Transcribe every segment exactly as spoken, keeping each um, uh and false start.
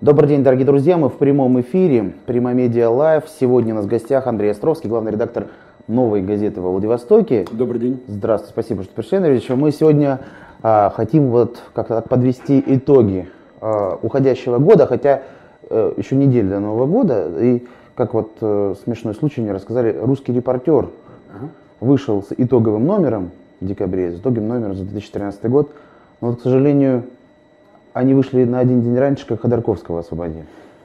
Добрый день, дорогие друзья, мы в прямом эфире, Prima Media Live. Сегодня у нас в гостях Андрей Островский, главный редактор «Новой газеты» во Владивостоке. Добрый день. Здравствуйте, спасибо, что пришли, Андрей Ильич. Мы сегодня а, хотим вот как-то так подвести итоги а, уходящего года, хотя а, еще неделя до Нового года, и как вот а, смешной случай мне рассказали, «Русский репортер» ага. вышел с итоговым номером в декабре, с итоговым номером за две тысячи тринадцатый год, но вот, к сожалению, они вышли на один день раньше, как Ходорковского освободили.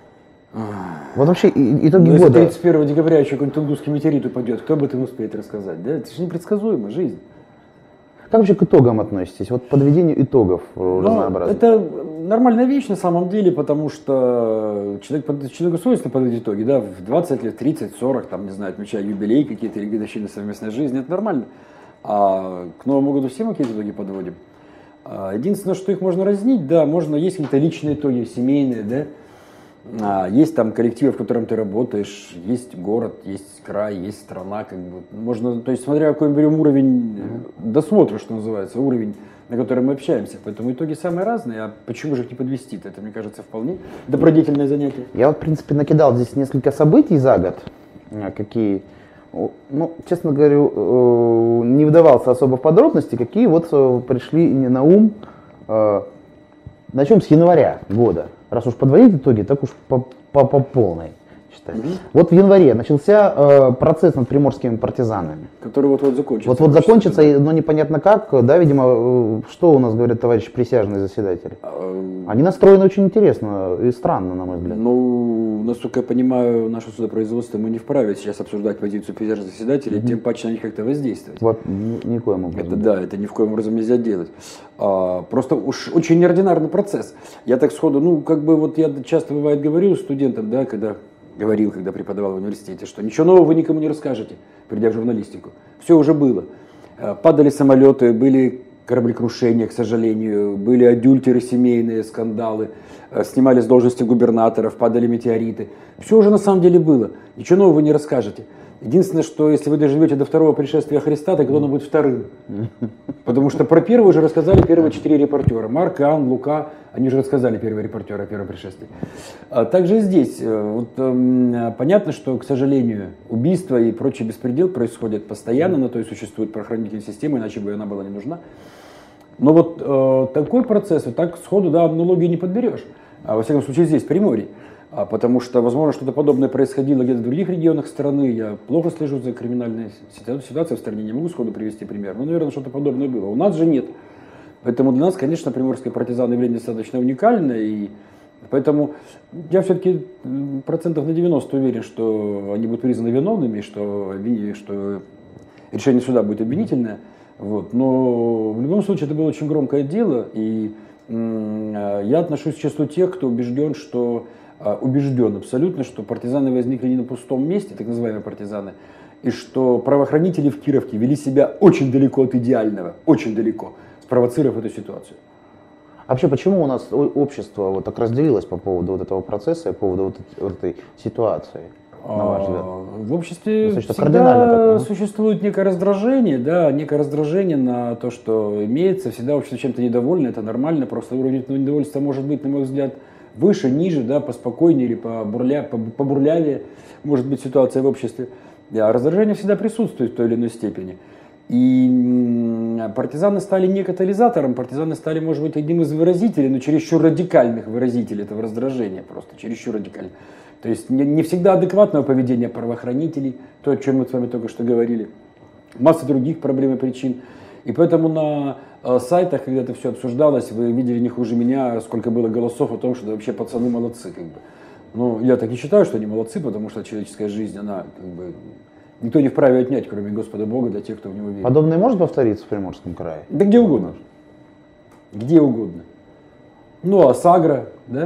Вот вообще итоги Но года. Если тридцать первого декабря еще какой-нибудь тунгусский метеорит упадет, кто об этом успеет рассказать? Да? Это же непредсказуемо, жизнь. Как вообще к итогам относитесь? Вот подведению итогов разнообразных. Это нормальная вещь на самом деле, потому что человек, человеку свойственно подводить итоги. Да? В двадцать лет, тридцать, сорок, там, не знаю, отмечая юбилей какие-то или годовщины совместной жизни, это нормально. А к Новому году все мы какие-то итоги подводим. Единственное, что их можно разнить, да, можно, есть какие-то личные итоги, семейные, да, а, есть там коллектив, в котором ты работаешь, есть город, есть край, есть страна, как бы, можно, то есть смотря какой мы берем уровень досмотра, что называется, уровень, на котором мы общаемся, поэтому итоги самые разные, а почему же их не подвести-то, это, мне кажется, вполне добродетельное занятие. Я вот, в принципе, накидал здесь несколько событий за год, какие... Ну, честно говорю, не вдавался особо в подробности, какие вот пришли не на ум. Начнем с января года. Раз уж подводить итоги, так уж по, по, по полной считать. Mm-hmm. Вот в январе начался процесс над приморскими партизанами. Который вот-вот закончится. Вот-вот закончится, но непонятно как, да, видимо, что у нас говорят товарищи присяжные заседатели? Uh, Они настроены очень интересно и странно, на мой взгляд. Ну, насколько я понимаю, наше судопроизводство, мы не вправе сейчас обсуждать позицию присяжных заседателей, mm-hmm. тем паче на них как-то воздействовать. Вот, ни, никоим образом. Это, да, это ни в коем образом нельзя делать. А, просто уж очень неординарный процесс. Я так сходу, ну, как бы вот я часто бывает говорю студентам, да, когда... говорил, когда преподавал в университете, что ничего нового вы никому не расскажете, придя в журналистику. Все уже было. Падали самолеты, были кораблекрушения, к сожалению, были адюльтеры семейные, скандалы, снимали с должности губернаторов, падали метеориты. Все уже на самом деле было. Ничего нового вы не расскажете. Единственное, что если вы доживете до второго пришествия Христа, тогда оно будет вторым. Потому что про первое уже рассказали первые четыре репортера. Марк, Иоанн, Лука, они же рассказали первые репортеры о первом пришествии. А также здесь. Вот, эм, понятно, что, к сожалению, убийства и прочий беспредел происходят постоянно, на то и существует правоохранительная система, иначе бы она была не нужна. Но вот э, такой процесс, вот так сходу, да, аналогии не подберешь. А, во всяком случае здесь, в Приморье. А потому что, возможно, что-то подобное происходило где-то в других регионах страны. Я плохо слежу за криминальной ситуацией в стране, не могу сходу привести пример. Но, наверное, что-то подобное было. У нас же нет. Поэтому для нас, конечно, приморские партизаны явление достаточно уникальное. И поэтому я все-таки процентов на девяносто уверен, что они будут признаны виновными, что, что решение суда будет обвинительное. Вот. Но в любом случае это было очень громкое дело. И я отношусь к числу тех, кто убежден, что убежден абсолютно, что партизаны возникли не на пустом месте, так называемые партизаны, и что правоохранители в Кировке вели себя очень далеко от идеального, очень далеко, спровоцировав эту ситуацию. А вообще, почему у нас общество вот так разделилось по поводу вот этого процесса, по поводу вот этой, вот этой ситуации, на ваш взгляд? В обществе Достаточно всегда существует некое раздражение, да, некое раздражение на то, что имеется, всегда общество чем-то недовольно, это нормально, просто уровень недовольства может быть, на мой взгляд, выше, ниже, да, поспокойнее или побурля, побурлявее может быть ситуация в обществе. А раздражение всегда присутствует в той или иной степени. И партизаны стали не катализатором, партизаны стали, может быть, одним из выразителей, но чересчур радикальных выразителей этого раздражения, просто чересчур радикально. То есть не, не всегда адекватного поведения правоохранителей, то, о чем мы с вами только что говорили, масса других проблем и причин. И поэтому на э, сайтах, когда это все обсуждалось, вы видели не хуже меня, сколько было голосов о том, что вообще пацаны молодцы. Как бы. Ну, я так и считаю, что они молодцы, потому что человеческая жизнь, она как бы никто не вправе отнять, кроме Господа Бога, для тех, кто в него верит. Подобное может повториться в Приморском крае? Да где угодно. Где угодно. Ну, а Сагра, да?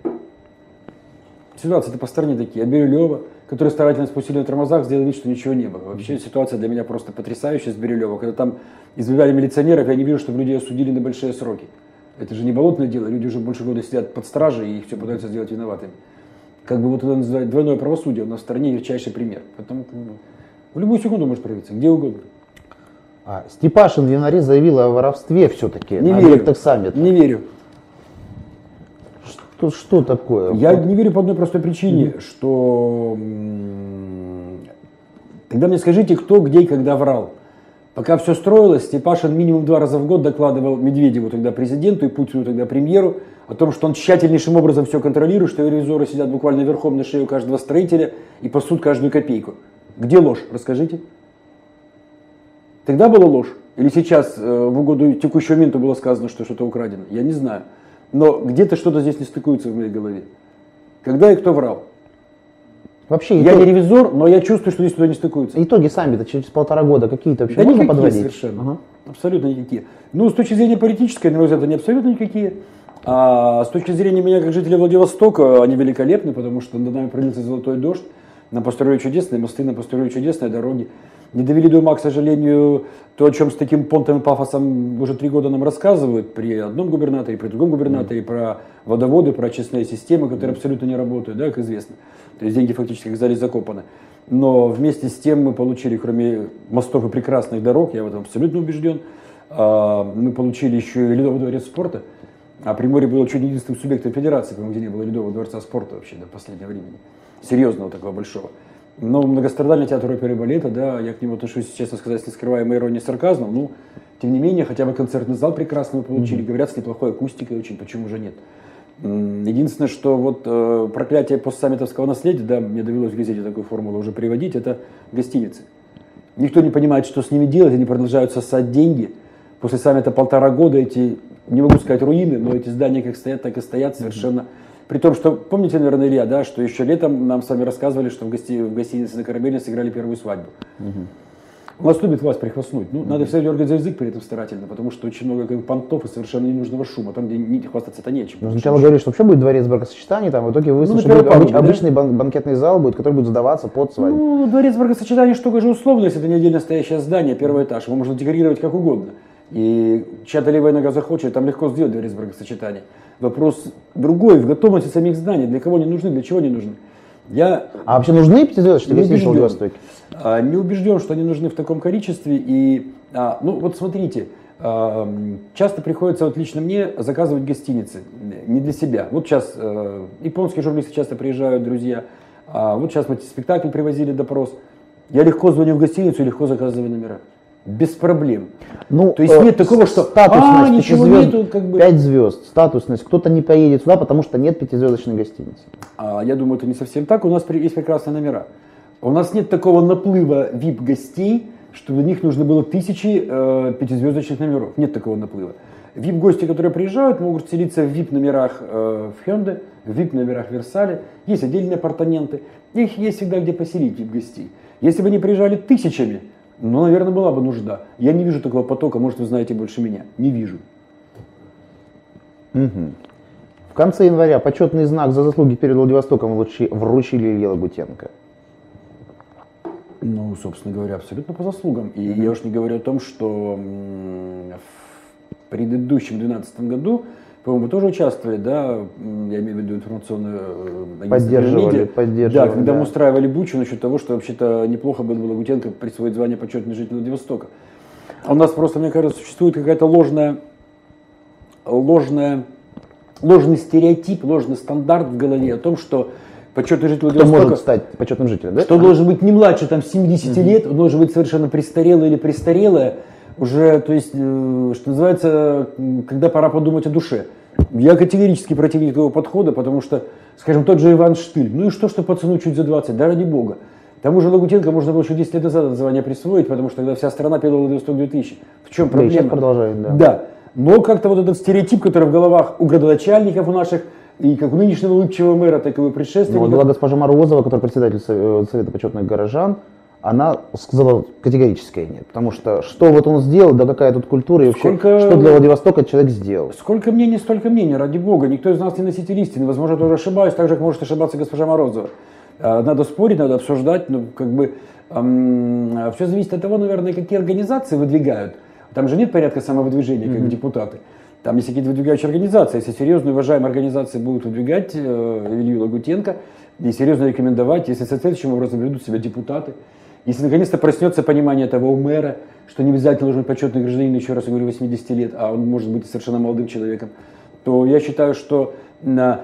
Ситуации-то по стране такие. А Бирюлева, которые старательно спустили на тормозах, сделали вид, что ничего не было. Вообще ситуация для меня просто потрясающая с Бирюлева. Когда там избивали милиционеров, я не вижу, чтобы людей осудили на большие сроки. Это же не болотное дело, люди уже больше года сидят под стражей и их все пытаются сделать виноватыми. Как бы вот это называют двойное правосудие, у нас в стране ярчайший пример. Поэтому в любую секунду может проявиться, где угодно. А, Степашин в январе заявил о воровстве все-таки не на верю. Саммит. Не верю. Что, что такое? Я вот. не верю по одной простой причине, mm-hmm. что тогда мне скажите, кто, где и когда врал. Пока все строилось, Степашин минимум два раза в год докладывал Медведеву, тогда президенту, и Путину, тогда премьеру, о том, что он тщательнейшим образом все контролирует, что ревизоры сидят буквально верхом на шее у каждого строителя и пасут каждую копейку. Где ложь? Расскажите. Тогда была ложь? Или сейчас в угоду текущего моменту было сказано, что что-то украдено? Я не знаю. Но где-то что-то здесь не стыкуется в моей голове. Когда и кто врал? Вообще, я итог... не ревизор, но я чувствую, что здесь туда не стыкуется. Итоги сами-то через полтора года какие-то вообще да можно никакие подводить? Совершенно. Ага. Абсолютно никакие. Ну, с точки зрения политической, на мой взгляд, они абсолютно никакие. А с точки зрения меня, как жителя Владивостока, они великолепны, потому что над нами пролился золотой дождь, нам построили чудесные мосты, нам построили чудесные дороги. Не довели до ума, к сожалению, то, о чем с таким понтом и пафосом уже три года нам рассказывают при одном губернаторе, при другом губернаторе, mm. про водоводы, про очистные системы, которые абсолютно не работают, да, как известно. То есть деньги фактически оказались закопаны. Но вместе с тем мы получили, кроме мостов и прекрасных дорог, я в этом абсолютно убежден, мы получили еще и Ледовый дворец спорта. А Приморье было чуть не единственным субъектом федерации, по-моему, где не было Ледового дворца спорта вообще до последнего времени. Серьезного такого большого. Но многострадальный театр оперы и балета, да, я к нему отношусь, честно сказать, с нескрываемой иронией и сарказмом. Ну, тем не менее, хотя бы концертный зал прекрасно мы получили. Mm-hmm. Говорят, с неплохой акустикой очень, почему же нет. Единственное, что вот э, проклятие постсаммитовского наследия, да, мне довелось в газете такую формулу уже приводить, это гостиницы. Никто не понимает, что с ними делать, они продолжают сосать деньги. После саммита полтора года эти, не могу сказать руины, но эти здания как стоят, так и стоят совершенно. Mm-hmm. При том, что, помните, наверное, Илья, да, что еще летом нам с вами рассказывали, что в, гости, в гостинице на Корабельной сыграли первую свадьбу. Mm-hmm. У нас любит вас прихвастнуть. Ну, mm-hmm. надо всегда дергать за язык при этом старательно, потому что очень много как, понтов и совершенно ненужного шума. Там, где не, хвастаться-то нечем. Ну, сначала говорили, что вообще будет дворец бракосочетаний, там в итоге выяснилось, ну, что будет обыч, да? обычный бан- банкетный зал, будет, который будет сдаваться под свадьбу. Ну, дворец бракосочетаний штука же условная, если это не отдельно стоящее здание, первый этаж. Его можно декорировать как угодно. И чья-то левая нога захочет, там легко сделать дворец бракосочетания. Вопрос другой, в готовности самих зданий. Для кого они нужны, для чего они нужны. Я а вообще нужны пятизвездочные гостиницы в Владивостоке? А, не убежден, что они нужны в таком количестве. И, а, ну вот смотрите, а, часто приходится, вот лично мне, заказывать гостиницы. Не для себя. Вот сейчас а, японские журналисты часто приезжают, друзья. А, вот сейчас мы спектакль привозили, допрос. Я легко звоню в гостиницу и легко заказываю номера. Без проблем. Ну, то есть э, нет такого, что статусность, а, ничего звезд, нету, как бы. пять звезд, статусность. Кто-то не поедет сюда, потому что нет пятизвездочной гостиницы. А, я думаю, это не совсем так. У нас есть прекрасные номера. У нас нет такого наплыва ви ай пи-гостей, что для них нужно было тысячи э, пятизвездочных номеров. Нет такого наплыва. ви ай пи-гости, которые приезжают, могут селиться в ви ай пи-номерах э, в Hyundai, в ви ай пи-номерах в Версале. Есть отдельные апартаменты. Их есть всегда где поселить ви ай пи-гостей. Если бы они приезжали тысячами, ну, наверное, была бы нужда. Я не вижу такого потока, может, вы знаете больше меня. Не вижу. Угу. В конце января почетный знак за заслуги перед Владивостоком вручили Илье Лагутенко. Ну, собственно говоря, абсолютно по заслугам. И mm-hmm. я уж не говорю о том, что в предыдущем две тысячи двенадцатом году, по-моему, вы тоже участвовали, да, я имею в виду информационную поддерживали, поддерживали. Да, когда да. мы устраивали бучу насчет того, что вообще-то неплохо было бы Лагутенко присвоить звание почетный житель Владивостока. А у нас просто, мне кажется, существует какая-то ложная, ложная, ложный стереотип, ложный стандарт в голове о том, что почетный житель Владивостока... Кто может стать почетным жителем, да? Что он должен быть не младше там, семидесяти mm-hmm. лет, он должен быть совершенно престарелый или престарелая, уже, то есть, э, что называется, когда пора подумать о душе. Я категорически противник этого подхода, потому что, скажем, тот же Иван Штыль, ну и что, что пацану чуть за двадцать, да ради бога. Тому же Лагутенко можно было еще десять лет назад это звание присвоить, потому что тогда вся страна пела Владивосток две тысячи. В чем проблема? Да, сейчас продолжает, да. Да, но как-то вот этот стереотип, который в головах у градоначальников у наших, и как у нынешнего улыбчивого мэра, так и у предшественников. Ну, была госпожа Морозова, которая председатель Совета почетных горожан, она сказала категорическое нет. Потому что что вот он сделал, да какая тут культура, и вообще, сколько... что для Владивостока человек сделал. Сколько мнений, столько мнений, ради бога. Никто из нас не носитель истины. Возможно, я тоже ошибаюсь, так же, как может ошибаться госпожа Морозова. Надо спорить, надо обсуждать, ну, как бы, эм, все зависит от того, наверное, какие организации выдвигают. Там же нет порядка самовыдвижения, как mm-hmm. депутаты. Там есть какие-то выдвигающие организации. Если серьезные, уважаемые организации будут выдвигать э, Илью Лагутенко и серьезно рекомендовать, если соответствующим образом ведут себя депутаты, если наконец-то проснется понимание того у мэра, что не обязательно должен быть почетный гражданин, еще раз я говорю, восьмидесяти лет, а он может быть совершенно молодым человеком, то я считаю, что на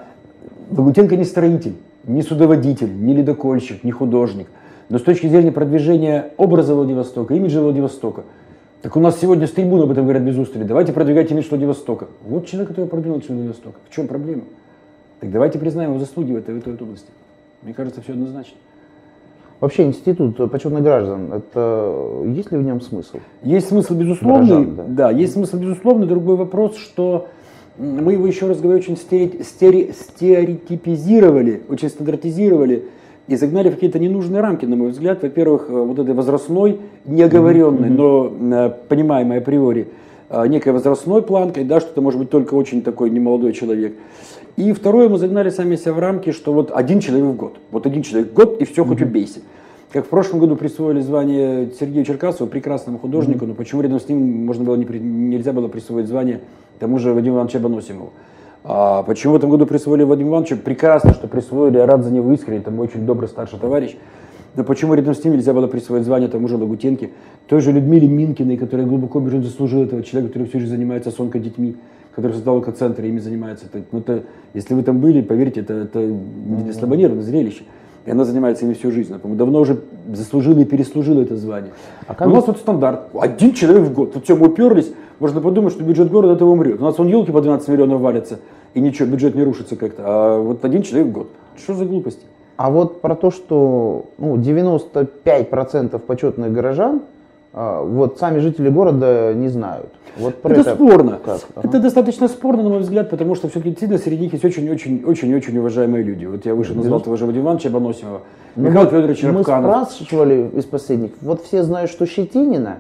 Лагутенко не строитель, не судоводитель, не ледокольщик, не художник. Но с точки зрения продвижения образа Владивостока, имиджа Владивостока, так у нас сегодня с трибуны об этом говорят без устали. Давайте продвигать имидж Владивостока. Вот человек, который продвинул имидж Владивостока. В чем проблема? Так давайте признаем его заслуги в этой, в этой области. Мне кажется, все однозначно. Вообще институт почетных граждан, это есть ли в нем смысл? Есть смысл безусловный, Граждан, да. да, есть смысл безусловный. Другой вопрос, что мы его, еще раз говорю, очень стери, стери, стереотипизировали, очень стандартизировали и загнали в какие-то ненужные рамки, на мой взгляд. Во-первых, вот этой возрастной, неоговоренной, mm-hmm. но понимаемой априори, некой возрастной планкой, да, что это может быть только очень такой немолодой человек. И второе, мы загнали сами себя в рамки, что вот один человек в год. Вот один человек в год, и все, mm-hmm. хоть убейся. Как в прошлом году присвоили звание Сергею Черкасову, прекрасному художнику, mm-hmm. но почему рядом с ним можно было не, нельзя было присвоить звание тому же Вадиму Ивановичу Абоносимову? А почему в этом году присвоили Вадиму Ивановичу? Прекрасно, что присвоили, я рад за него искренне, там очень добрый старший товарищ. Но почему рядом с ним нельзя было присвоить звание тому же Лагутенке, той же Людмиле Минкиной, которая глубоко бежит заслужила этого человека, который всю жизнь занимается с онкодетьми, который создал онкоцентр и ими занимается. Это, ну, это, если вы там были, поверьте, это, это не для слабонервного зрелище. И она занимается ими всю жизнь. Она, по-моему, давно уже заслужила и переслужила это звание. А как у нас вот стандарт. Один человек в год. Тут все, мы уперлись. Можно подумать, что бюджет города от этого умрет. У нас вон елки по двенадцать миллионов валятся. И ничего, бюджет не рушится как-то. А вот один человек в год. Что за глупости? А вот про то, что ну, девяносто пять процентов почетных горожан, вот сами жители города не знают. Вот про это, это спорно. Как? Это Ага. достаточно спорно, на мой взгляд, потому что все-таки действительно среди них есть очень-очень-очень уважаемые люди. Вот я выше назвал того же Вадима Ивановича Абоносимова, Ну, Михаила Федоровича мы Рабканова. спрашивали из последних, вот все знают, что Щетинина,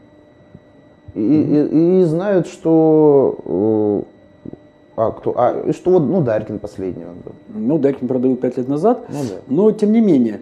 и, mm-hmm. и, и знают, что, а, кто, а, что вот, ну, Дарькин последний он был. Ну, Дарькин продал пять лет назад, ну, да. но тем не менее.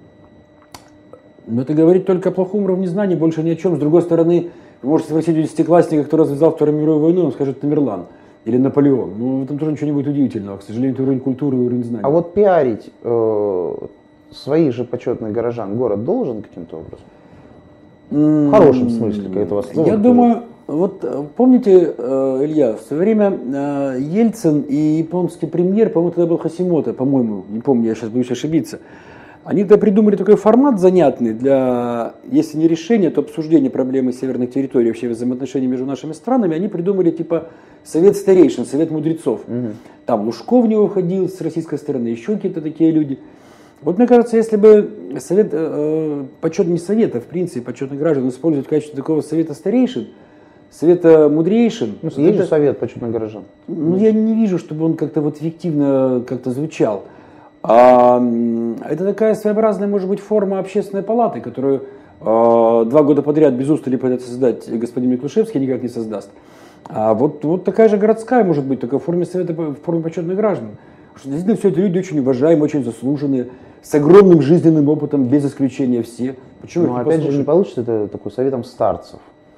Но это говорит только о плохом уровне знаний, больше ни о чем. С другой стороны, вы можете спросить у десятиклассника, кто развязал Вторую мировую войну, он скажет Тамерлан или Наполеон. Ну, в этом тоже ничего не будет удивительного. К сожалению, это уровень культуры и уровень знаний. А вот пиарить э, своих же почетных горожан город должен каким-то образом? В хорошем смысле этого слова. Я думаю, вот помните, Илья, в свое время Ельцин и японский премьер, по-моему, тогда был Хасимото, по-моему, не помню, я сейчас боюсь ошибиться. Они тогда придумали такой формат занятный для, если не решения, то обсуждения проблемы северных территорий, вообще взаимоотношений между нашими странами. Они придумали типа совет старейшин, совет мудрецов. Угу. Там Лужков в него входил с российской стороны, еще какие-то такие люди. Вот мне кажется, если бы совет, э, почет, не совета, в принципе, почетных граждан использовать в качестве такого совета старейшин, совета мудрейшин. Ну, есть же совет почетных горожан. Ну, я не вижу, чтобы он как-то вот эффективно как-то звучал. А, это такая своеобразная, может быть, форма общественной палаты, которую а, два года подряд без устали пытается создать господин Миклушевский, никак не создаст. А вот, вот такая же городская, может быть, только в форме совета, в форме почетных граждан. Что действительно все эти люди очень уважаемые, очень заслуженные, с огромным жизненным опытом, без исключения все. Почему? Но опять же не получится это такой советом старцев.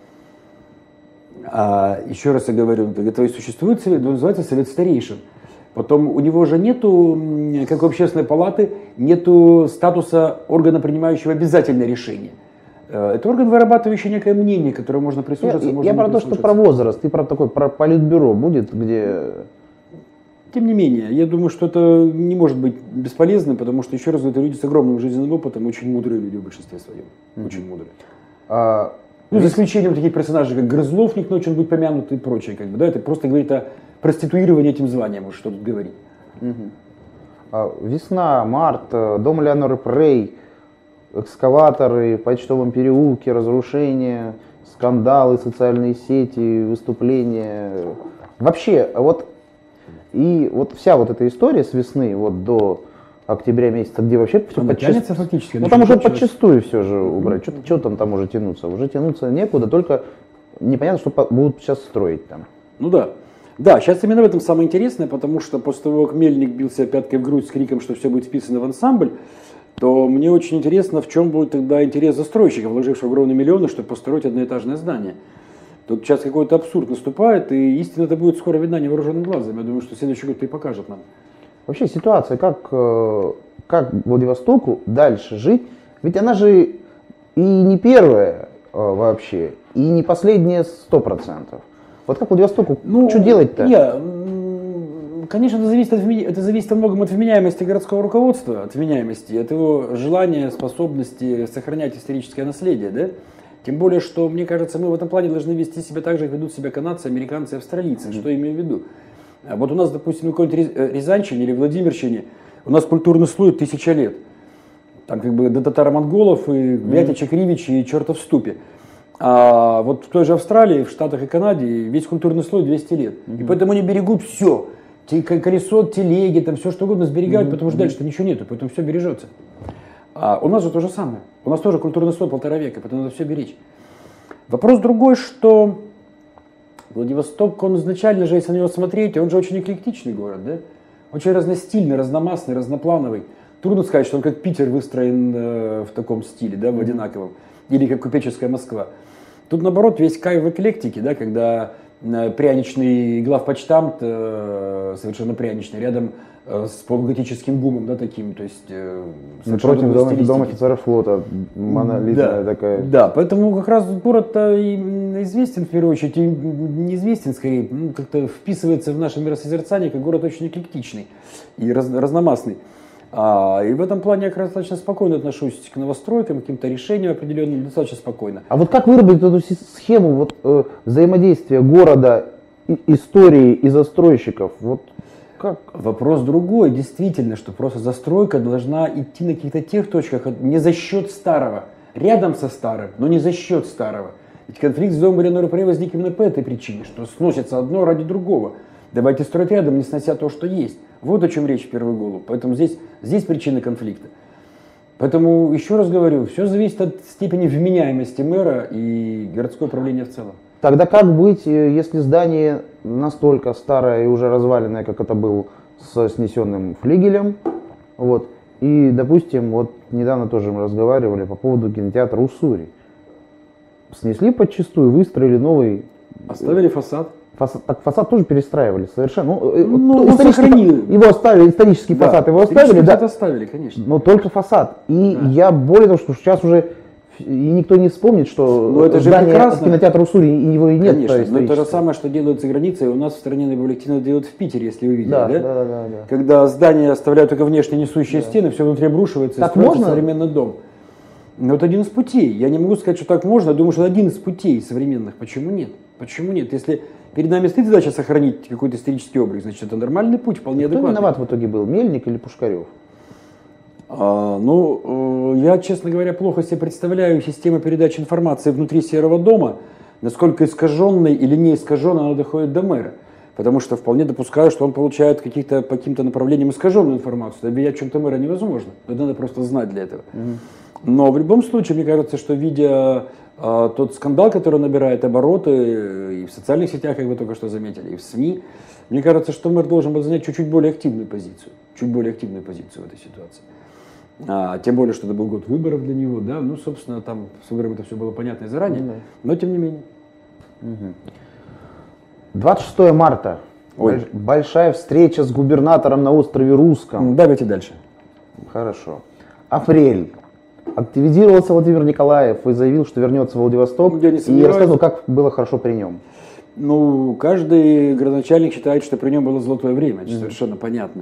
А, еще раз я говорю, это и существует совет, называется совет старейшин. Потом у него же нету, как у общественной палаты, нету статуса органа, принимающего обязательное решение. Это орган, вырабатывающий некое мнение, которое можно прислушаться. Я, можно я про то, что про возраст, и про такой про политбюро будет, где... Тем не менее, я думаю, что это не может быть бесполезным, потому что, еще раз говорю, это люди с огромным жизненным опытом, очень мудрые люди в большинстве своем. Mm-hmm. Очень мудрые. А, ну, за исключением таких персонажей, как Грызлов, не должен быть помянут и прочее. Как бы, да? Это просто говорит о проституировании этим званием, что тут говорить. Mm-hmm. А, весна, март, дом Леоноры Прей, экскаваторы в почтовом переулке, разрушения, скандалы, социальные сети, выступления. Вообще, вот и вот вся вот эта история с весны вот до октября месяца, где вообще все подчастую, фактически. Ну там уже подчастую все же убрать. Что, что там там уже тянуться? Уже тянуться некуда, только непонятно, что будут сейчас строить там. Ну да. Да, сейчас именно в этом самое интересное, потому что после того, как Мельник бился пяткой в грудь с криком, что все будет вписано в ансамбль, то мне очень интересно, в чем будет тогда интерес застройщиков, вложивших огромные миллионы, чтобы построить одноэтажное здание. Тут сейчас какой-то абсурд наступает, и истина это будет скоро видна невооруженным глазом. Я думаю, что следующий год и покажет нам. Вообще ситуация, как, как Владивостоку дальше жить, ведь она же и не первая вообще, и не последняя сто процентов. Вот как Владивостоку, ну, что делать-то? Я, конечно, это зависит, от, это зависит во многом от вменяемости городского руководства, от вменяемости, от его желания, способности сохранять историческое наследие, да? Тем более, что, мне кажется, мы в этом плане должны вести себя так же, как ведут себя канадцы, американцы, австралийцы. Mm-hmm. Что я имею в виду? Вот у нас, допустим, на какой-нибудь Рязанщине или Владимирщине у нас культурный слой тысяча лет. Там как бы до татаро-монголов, и Вятича, Кривичи, и чертов ступе. А вот в той же Австралии, в Штатах и Канаде весь культурный слой двести лет. Mm-hmm. И поэтому они берегут все. Колесо, телеги, там все что угодно сберегают, mm-hmm. потому что дальше-то ничего нету, поэтому все бережется. А у нас же то же самое. У нас тоже культурный слой полтора века, поэтому надо все беречь. Вопрос другой, что Владивосток, он изначально же, если на него смотреть, он же очень эклектичный город, да? Очень разностильный, разномастный, разноплановый. Трудно сказать, что он как Питер выстроен э, в таком стиле, да, в одинаковом. Или как купеческая Москва. Тут, наоборот, весь кайф в эклектике, да, когда э, пряничный главпочтамт, э, совершенно пряничный, рядом э, с полуготическим гумом, да, таким, то есть... Э, Напротив дома, дом офицера флота, монолитная да, такая. Да, поэтому как раз город-то известен, в первую очередь, и неизвестен, скорее, ну, как-то вписывается в наше миросозерцание, как город очень эклектичный и раз, разномастный. А, и в этом плане я как раз достаточно спокойно отношусь к новостройкам, к каким-то решениям определенным, достаточно спокойно. А вот как выработать эту схему вот, э, взаимодействия города, и, истории и застройщиков? Вот как? Вопрос другой, действительно, что просто застройка должна идти на каких-то тех точках, не за счет старого, рядом со старым, но не за счет старого. Ведь конфликт с домом Элеоноры Прей возник именно по этой причине, что сносится одно ради другого. Давайте строить рядом, не снося то, что есть. Вот о чем речь в первую голову. Поэтому здесь, здесь причина конфликта. Поэтому, еще раз говорю, все зависит от степени вменяемости мэра и городского управления в целом. Тогда как быть, если здание настолько старое и уже разваленное, как это был с снесенным флигелем, вот, и, допустим, вот недавно тоже мы разговаривали по поводу кинотеатра «Уссури». Снесли подчистую, выстроили новый... Оставили фасад. Фасад, так фасад тоже перестраивали совершенно. Ну, ну исторический, его оставили, исторический да, фасад его оставили, да. оставили, конечно. Но только фасад. И да. я более того, что сейчас уже и никто не вспомнит, что но это здание кинотеатра «Уссури» его и нет. Конечно, но это же самое, что делают за границей, у нас в стране наиболее активно делают в Питере, если вы видели, да? Да? Да, да, да, да. Когда здание оставляют только внешне несущие да. стены, все внутри обрушивается, так и строится можно? современный дом. Но это один из путей. Я не могу сказать, что так можно, я думаю, что это один из путей современных. Почему нет? Почему нет? Если перед нами стоит задача сохранить какой-то исторический облик, значит, это нормальный путь, вполне адекватный. Кто адекватный. виноват в итоге был, Мельник или Пушкарев? А, ну, э, я, честно говоря, плохо себе представляю систему передачи информации внутри Серого дома, насколько искаженной или не искаженной она доходит до мэра. Потому что вполне допускаю, что он получает каких-то, по каким-то направлениям искаженную информацию. Обвинять в чем-то мэра невозможно. Это надо просто знать для этого. Mm-hmm. Но в любом случае, мне кажется, что видя а, тот скандал, который набирает обороты и в социальных сетях, как вы только что заметили, и в СМИ, мне кажется, что мэр должен был занять чуть-чуть более активную позицию. Чуть более активную позицию в этой ситуации. А, тем более, что это был год выборов для него, да, ну, собственно, там с выбором это все было понятно и заранее, mm-hmm. но тем не менее. Mm-hmm. двадцать шестого марта. Ой. Большая встреча с губернатором на острове Русском. Давайте дальше. Хорошо. Апрель. Активизировался Владимир Николаев и заявил, что вернется в Владивосток. Я не и рассказывал, как было хорошо при нем. Ну, каждый градоначальник считает, что при нем было золотое время. Это mm-hmm. совершенно понятно.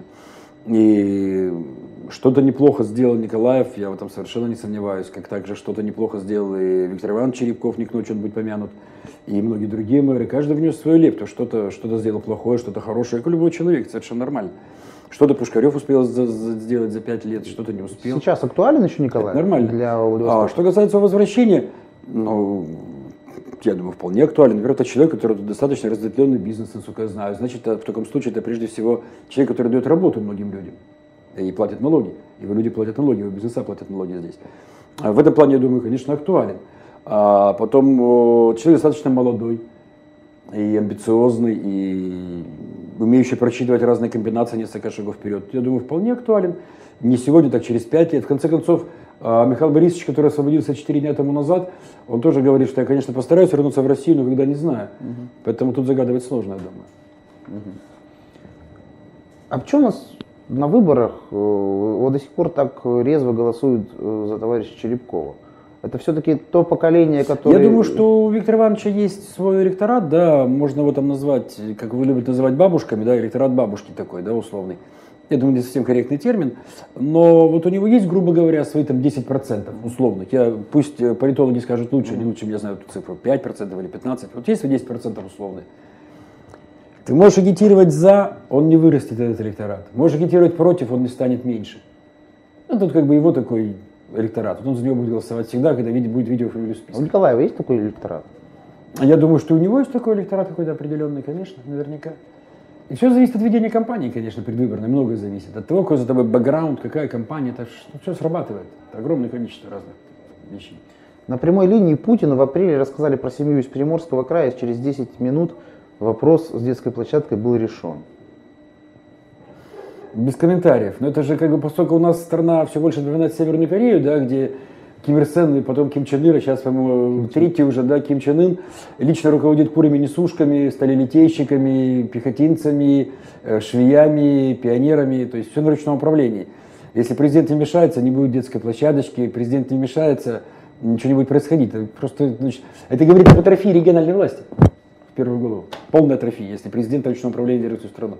И что-то неплохо сделал Николаев, я в этом совершенно не сомневаюсь. Как также что-то неплохо сделал и Виктор Иванович Черепков, не к ночи он будет помянут, и многие другие мэры. Каждый внес свою лепту, что-то, что-то сделал плохое, что-то хорошее, как любой человек, совершенно нормально. Что-то Пушкарев успел за, за, сделать за пять лет, что-то не успел. Сейчас актуален еще Николаев? Это нормально. Для а, что касается возвращения, ну, я думаю, вполне актуален. Например, это человек, который достаточно разветвленный бизнес, насколько я знаю. Значит, в таком случае это прежде всего человек, который дает работу многим людям и платит налоги. Его люди платят налоги, его бизнеса платят налоги здесь. В этом плане, я думаю, конечно, актуален. А потом человек достаточно молодой и амбициозный, и умеющий просчитывать разные комбинации несколько шагов вперед. Я думаю, вполне актуален. Не сегодня, так через пять лет. В конце концов, Михаил Борисович, который освободился четыре дня тому назад, он тоже говорит, что я, конечно, постараюсь вернуться в Россию, но когда не знаю. Угу. Поэтому тут загадывать сложно, я думаю. Угу. А почему у нас на выборах вот до сих пор так резво голосуют за товарища Черепкова? Это все-таки то поколение, которое... Я думаю, что у Виктора Ивановича есть свой электорат, да, можно его там назвать, как вы любите называть, бабушками, да, электорат бабушки такой, да, условный. Я думаю, не совсем корректный термин, но вот у него есть, грубо говоря, свои там десять процентов условных. Я, пусть политологи скажут лучше, не лучше, я знаю эту цифру, пять процентов или пятнадцать процентов. Вот есть свои десять процентов условные. Ты можешь агитировать за, он не вырастет, этот электорат. Можешь агитировать против, он не станет меньше. Ну, тут как бы его такой электорат. Вот он за него будет голосовать всегда, когда видит, будет видео в списке. У Николаева есть такой электорат? Я думаю, что у него есть такой электорат какой-то определенный, конечно, наверняка. И все зависит от ведения кампании, конечно, предвыборной, многое зависит. От того, какой за тобой бэкграунд, какая компания, это ну, все срабатывает. Это огромное количество разных вещей. На прямой линии Путину в апреле рассказали про семью из Приморского края. Через десять минут вопрос с детской площадкой был решен. Без комментариев. Но это же как бы, поскольку у нас страна все больше напоминает Северную Корею, да, где Ким Ир Сен и потом Ким Чен Ир, а сейчас, по-моему, третий уже, да, Ким Чен Ын, лично руководит курами-несушками, сталелитейщиками, пехотинцами, швеями, пионерами, то есть все на ручном управлении. Если президент не вмешается, не будет детской площадочки, президент не вмешается, ничего не будет происходить. Это просто, значит, это говорит об атрофии региональной власти, в первую голову. Полная атрофия, если президент на ручном управлении держит всю страну.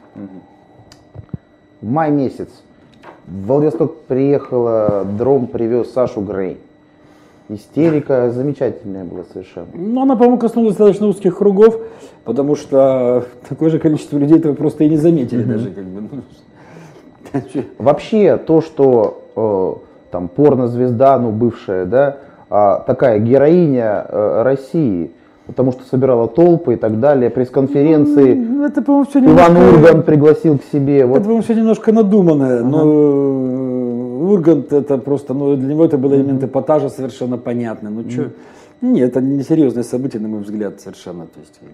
В май месяц в Владивосток приехала Дром, привез Сашу Грей. Истерика замечательная была совершенно. Ну, она, по-моему, коснулась достаточно узких кругов, потому что такое же количество людей этого просто и не заметили mm-hmm. даже. Как бы. Вообще, то, что э, там порнозвезда, ну, бывшая, да, э, такая героиня э, России, потому что собирала толпы и так далее, пресс-конференции. Ну, это, по-моему, все немножко... Иван Ургант пригласил к себе. Вот. Это, по-моему, все немножко надуманное, ага. но Ургант это просто, ну, для него это был элемент эпатажа совершенно понятный. Ну, что? Нет, это не серьезное событие, на мой взгляд, совершенно. То есть...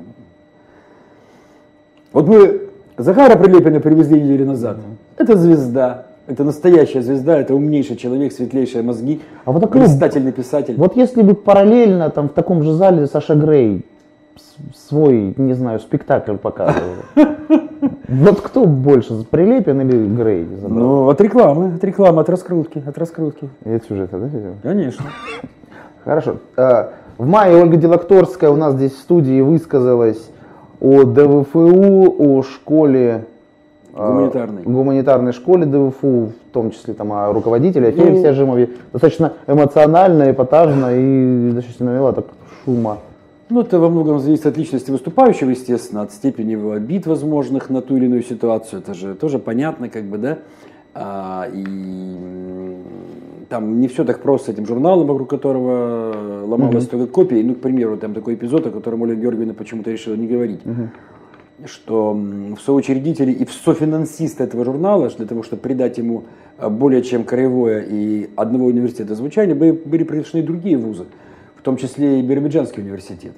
Вот мы Захара Прилепина привезли неделю назад. Это звезда. Это настоящая звезда, это умнейший человек, светлейшие мозги, а вот блистательный писатель. Вот если бы параллельно там в таком же зале Саша Грей свой, не знаю, спектакль показывал, вот кто больше, Прилепин или Грей? Ну, от рекламы, от рекламы, от раскрутки, от раскрутки. И от сюжета, да? Конечно. Хорошо. В мае Ольга Делакторская у нас здесь в студии высказалась о ДВФУ, о школе, Гуманитарной. гуманитарной школе ДВФУ, в том числе там, о руководителе Феликсе Ажимове, достаточно эмоционально, эпатажно и достаточно навела так шума. Ну, это во многом зависит от личности выступающего, естественно, от степени его обид возможных на ту или иную ситуацию. Это же тоже понятно, как бы, да. А, и там не все так просто с этим журналом, вокруг которого ломалась mm-hmm. только копия. Ну, к примеру, там такой эпизод, о котором Ольга Георгиевна почему-то решила не говорить. Mm-hmm. Что в соучредители и в софинансисты этого журнала, для того, чтобы придать ему более чем краевое и одного университета звучание, были, были приглашены и другие вузы, в том числе и Биробиджанский университет.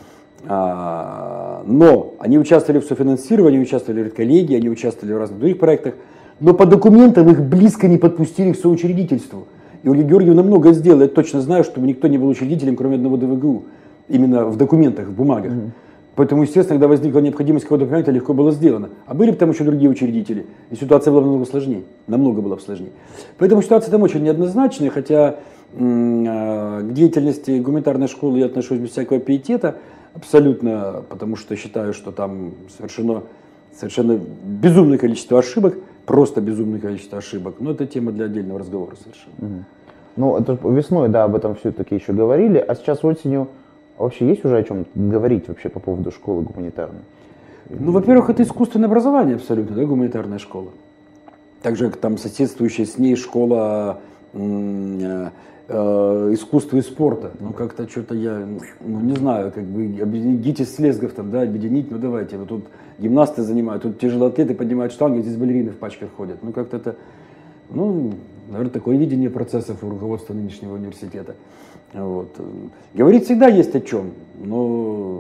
А, но они участвовали в софинансировании, участвовали в редколлегии, они участвовали в разных других проектах, но по документам их близко не подпустили к соучредительству. И Ольга Георгиевна много сделала, я точно знаю, чтобы никто не был учредителем, кроме одного ДВГУ, именно в документах, в бумагах. Mm-hmm. Поэтому, естественно, когда возникла необходимость какого-то документа, легко было сделано. А были бы там еще другие учредители, и ситуация была намного сложнее. Намного была бы сложнее. Поэтому ситуация там очень неоднозначная, хотя м- к деятельности гуманитарной школы я отношусь без всякого пиетета, абсолютно, потому что считаю, что там совершено совершенно безумное количество ошибок, просто безумное количество ошибок. Но это тема для отдельного разговора совершенно. Угу. Ну, это весной, да, об этом все-таки еще говорили, а сейчас осенью вообще есть уже о чем говорить вообще по поводу школы гуманитарной? Ну, во-первых, это искусственное образование абсолютно, да, гуманитарная школа. Также там соседствующая с ней школа э, э, искусства и спорта. Ну, как-то что-то я, ну, не знаю, как бы объедините с Лесгов там, да, объединить, ну, давайте, вот тут гимнасты занимают, тут тяжелоатлеты поднимают штанги, здесь балерины в пачках ходят. Ну, как-то это, ну, наверное, такое видение процессов у руководства нынешнего университета. Вот. Говорить всегда есть о чем, но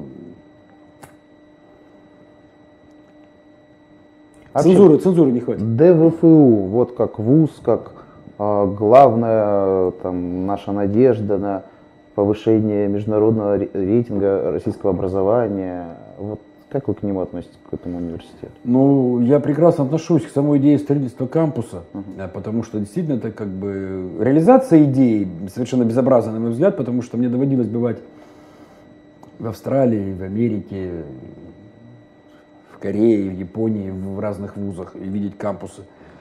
а цензуры, цензуры не хватит. ДВФУ, вот как вуз, как э, главная там, наша надежда на повышение международного рейтинга российского образования. Вот Как вы к нему относитесь, к этому университету? Ну, я прекрасно отношусь к самой идее строительства кампуса, uh-huh. потому что действительно это как бы реализация идеи совершенно безобразна, на мой взгляд, потому что мне доводилось бывать в Австралии, в Америке, в Корее, в Японии, в разных вузах и видеть кампусы.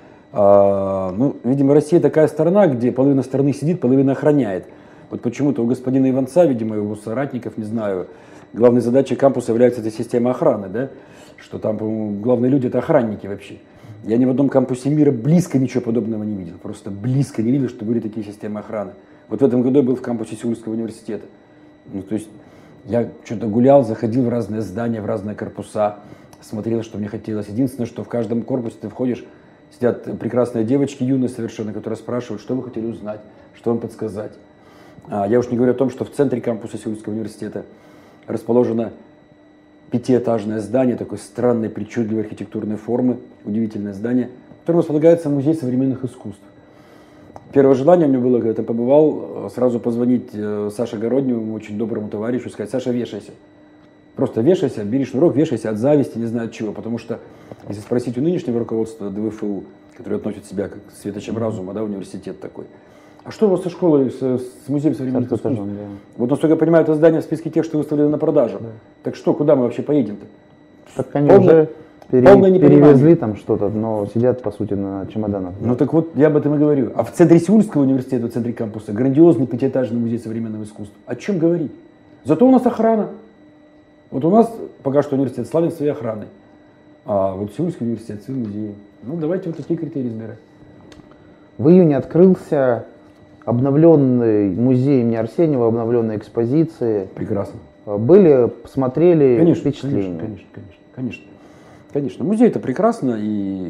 А, ну, видимо, Россия такая страна, где половина страны сидит, половина охраняет. Вот почему-то у господина Иванца, видимо, его соратников, не знаю, главной задачей кампуса является эта система охраны, да? Что там, по-моему, главные люди это охранники вообще. Я ни в одном кампусе мира близко ничего подобного не видел, просто близко не видел, что были такие системы охраны. Вот в этом году я был в кампусе Сеульского университета. Ну, то есть я что-то гулял, заходил в разные здания, в разные корпуса, смотрел, что мне хотелось. Единственное, что в каждом корпусе ты входишь, сидят прекрасные девочки, юные совершенно, которые спрашивают, что вы хотели узнать, что вам подсказать. А я уж не говорю о том, что в центре кампуса Сеульского университета расположено пятиэтажное здание, такой странной, причудливой архитектурной формы, удивительное здание, в котором располагается музей современных искусств. Первое желание у меня было, когда я там побывал, сразу позвонить Саше Городневу, очень доброму товарищу, сказать: Саша, вешайся. Просто вешайся, бери шнурок, вешайся от зависти, не знаю от чего. Потому что, если спросить у нынешнего руководства ДВФУ, которое относит себя как светочем разума, да, университет такой, а что у вас со школой, с, с музеем современных искусств? Да. Вот, насколько я понимаю, это здание в списке тех, что выставлены на продажу. Да. Так что, куда мы вообще поедем-то? Так они полное, уже пере, перевезли там что-то, но сидят, по сути, на чемоданах. Да? Ну так вот, я об этом и говорю. А в центре Сеульского университета, в центре кампуса, грандиозный пятиэтажный музей современного искусства. О чем говорить? Зато у нас охрана. Вот у нас пока что университет славен своей охраной. А вот Сеульский университет, свой музей. Ну давайте вот такие критерии избирать. В июне открылся обновленный музей имени Арсеньева, обновленные экспозиции. Прекрасно. Были, посмотрели, конечно, впечатления? Конечно, конечно, конечно, конечно. Музей это прекрасно, и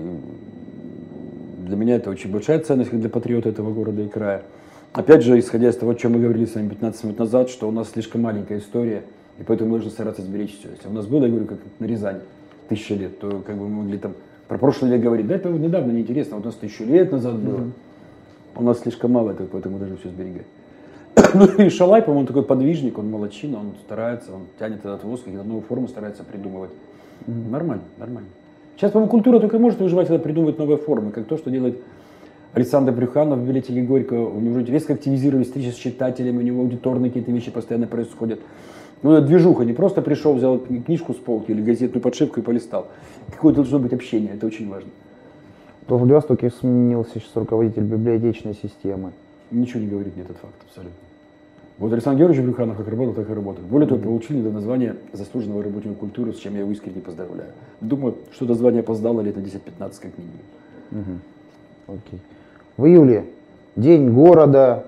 для меня это очень большая ценность, как для патриота этого города и края. Опять же, исходя из того, о чем мы говорили с вами пятнадцать минут назад, что у нас слишком маленькая история, и поэтому мы должны стараться сберечь все. Если у нас было, я говорю, как на Рязани, тысяча лет, то как бы мы могли там про прошлый век говорить. Да, это недавно неинтересно, вот у нас тысячу лет назад было. Mm-hmm. У нас слишком мало этого, поэтому мы должны все сберегать. Ну и Шалай, по-моему, такой подвижник, он молодчина, он старается, он тянет этот воск, какие-то новые формы старается придумывать. Mm-hmm. Нормально, нормально. Сейчас, по-моему, культура только может выживать, когда придумывает новые формы, как то, что делает Александр Брюханов в библиотеке Горького. У него резко активизировались встречи с читателями, у него аудиторные какие-то вещи постоянно происходят. Ну, это движуха, не просто пришел, взял книжку с полки или газетную подшивку и полистал. Какое-то должно быть общение, это очень важно. То в Владивостоке сменился сейчас руководитель библиотечной системы. Ничего не говорит мне этот факт, абсолютно. Вот Александр Георгиевич Брюханов как работал, так и работает. Более того, получили это название заслуженного работника культуры, с чем я его искренне поздравляю. Думаю, что это звание опоздало лет на десять-пятнадцать как минимум. Угу. Окей. В июле День города,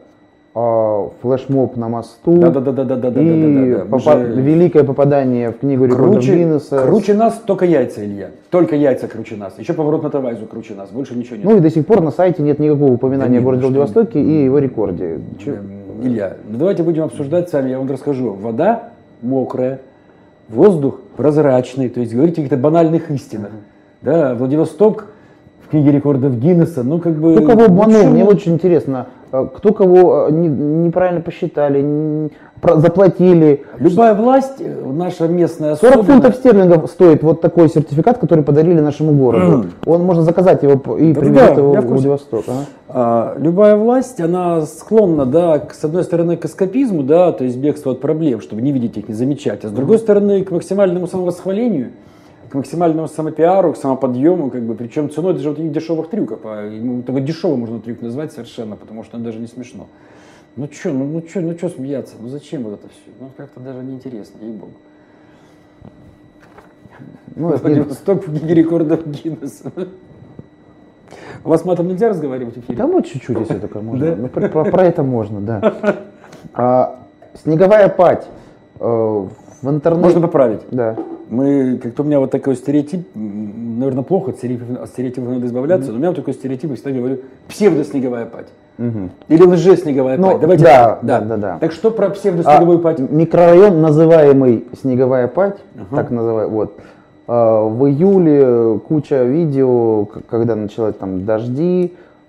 флешмоб на мосту. Да, да, да, да, да, да, да, и да, да, да. Попад... же... великое попадание в книгу рекордов Гиннесса. Круче нас только яйца, Илья. Только яйца круче нас. Еще поворот на Тавайзу круче нас. Больше ничего нет. Ну и до сих пор на сайте нет никакого упоминания да о городе Владивостоке и его рекорде. Че? Илья, ну давайте будем обсуждать сами, я вам расскажу. Вода мокрая, воздух прозрачный, то есть говорите о каких-то банальных истинах. Да, Владивосток в книге рекордов Гиннесса, ну как бы... Кто кого обманул, мне очень интересно, кто кого не, неправильно посчитали, не, про, заплатили. Любая власть, наша местная сорок фунтов стерлингов стоит вот такой сертификат, который подарили нашему городу. Он можно заказать его и да, привезти да, его в Владивосток. А? А, любая власть, она склонна, да, к, с одной стороны, к эскапизму, да, то есть бегству от проблем, чтобы не видеть их, не замечать, а с другой стороны, к максимальному самовосхвалению, к максимальному самопиару, к самоподъему, как бы, причем ценой даже вот этих дешевых трюков. А ему такой дешевый можно трюк назвать совершенно, потому что он даже не смешно. Ну что, ну, ну что, ну что смеяться? Ну зачем вот это все? Ну как-то даже неинтересно, ей-богу. Ну, Владивосток в книге рекордов Гиннесса. У вас матом нельзя разговаривать в эфире? Да ну чуть-чуть, если только можно. Ну, про, про, про это можно, да. А, снеговая падь. В интернете... Можно поправить. Да. Мы, как-то у меня вот такой стереотип, наверное, плохо, от стереотипов, от стереотипов надо избавляться, mm-hmm. но у меня вот такой стереотип, я всегда говорю, псевдоснеговая падь. Mm-hmm. Или лжеснеговая ну, падь. Давайте да, так. Да, да, да. Так что про псевдоснеговую а, падь? Микрорайон, называемый Снеговая падь, uh-huh. так называемый, вот. В июле куча видео, когда началось там дожди,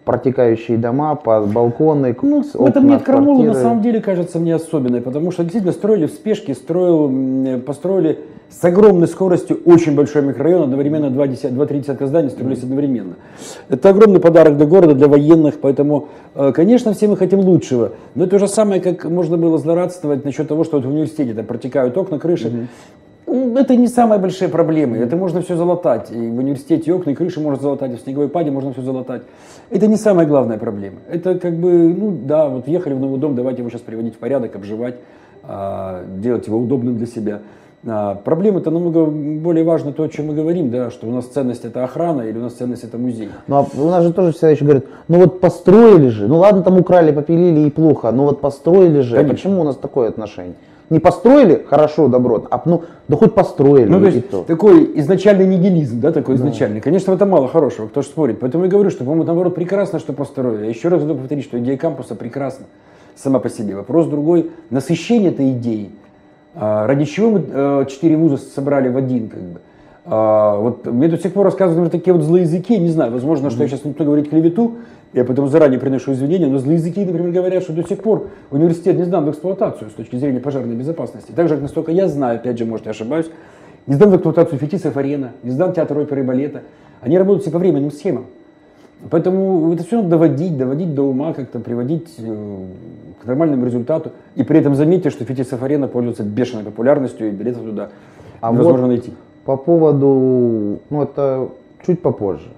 протекающие дома, под балконы, ну, окна, в этом нет крамолы, на квартиры. самом деле, кажется мне особенной, потому что действительно строили в спешке, строил, построили с огромной скоростью очень большой микрорайон, одновременно два-три десятка зданий строились одновременно. Это огромный подарок для города, для военных, поэтому, конечно, все мы хотим лучшего, но это то же самое, как можно было злорадствовать насчет того, что вот в университете там протекают окна, крыши. Mm-hmm. Это не самые большие проблемы, это можно все залатать, и в университете окна, и крыши можно залатать, и в снеговой паде можно все залатать. Это не самая главная проблема. Это как бы, ну да, вот въехали в новый дом, давайте его сейчас приводить в порядок, обживать, делать его удобным для себя. Проблема-то намного более важна то, о чем мы говорим, да, что у нас ценность это охрана или у нас ценность это музей. Ну а у нас же тоже всегда еще говорят, ну вот построили же, ну ладно там украли, попилили и плохо, но вот построили же, Конечно. Почему у нас такое отношение? Не построили, хорошо, добро, а ну, да хоть построили. Ну, то есть, то. такой изначальный нигилизм, да, такой да. изначальный. Конечно, в этом мало хорошего, кто же спорит. Поэтому я говорю, что, по-моему, наоборот, прекрасно, что построили. Я еще раз буду повторить, что идея кампуса прекрасна сама по себе. Вопрос другой, насыщение этой идеей. А, ради чего мы четыре вуза собрали в один, как бы. А, вот мне до сих пор рассказывают такие вот злые языки, не знаю, возможно, mm-hmm. что я сейчас не буду говорить клевету, я поэтому заранее приношу извинения, но злые языки, например, говорят, что до сих пор университет не сдан в эксплуатацию с точки зрения пожарной безопасности. Так же, как насколько я знаю, опять же, может, я ошибаюсь, не сдан в эксплуатацию Фетисов-арена, не сдан театр оперы и балета. Они работают все по временным схемам. Поэтому это все надо доводить, доводить до ума, как-то приводить к нормальному результату. И при этом заметьте, что Фетисов-арена пользуется бешеной популярностью, и билетов туда а невозможно вот найти. По поводу, ну это чуть попозже.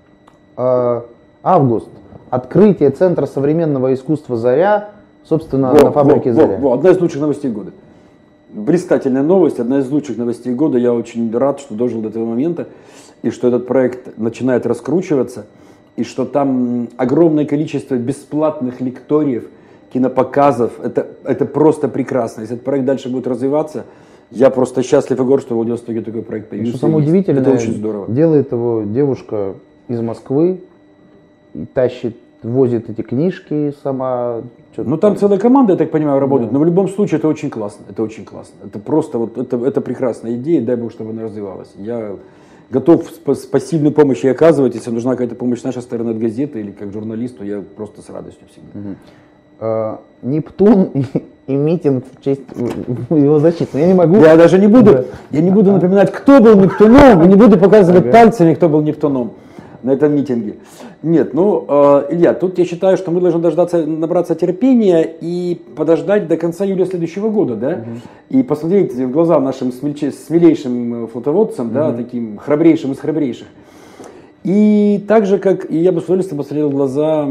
А, август. Открытие Центра современного искусства «Заря», собственно, во, на фабрике во, «Заря». Во, во. Одна из лучших новостей года. Блистательная новость, одна из лучших новостей года. Я очень рад, что дожил до этого момента, и что этот проект начинает раскручиваться, и что там огромное количество бесплатных лекториев, кинопоказов. Это, это просто прекрасно. Если этот проект дальше будет развиваться, я просто счастлив и горд, что в Владивостоке такой проект появился. Что самое удивительное, это очень здорово. Делает его девушка из Москвы, и тащит, возит эти книжки сама. Ну там целая команда, я так понимаю, работает, да. но в любом случае это очень классно, это очень классно. Это просто вот, это, это прекрасная идея, дай бог, чтобы она развивалась. Я готов посильную помощь ей оказывать, если нужна какая-то помощь с нашей стороны от газеты или как журналисту, я просто с радостью всегда. Угу. А, Нептун и, и митинг в честь его защиты. Я не могу. Я даже не буду, да. я не буду напоминать, кто был Нептуном, и не буду показывать ага. пальцами, кто был Нептуном на этом митинге. Нет, ну, э, Илья, тут я считаю, что мы должны дождаться, набраться терпения и подождать до конца июля следующего года, да, угу. и посмотреть в глаза нашим смельче, смелейшим флотоводцам, угу. да, таким храбрейшим из храбрейших. И так же, как и я бы с удовольствием посмотрел в глаза,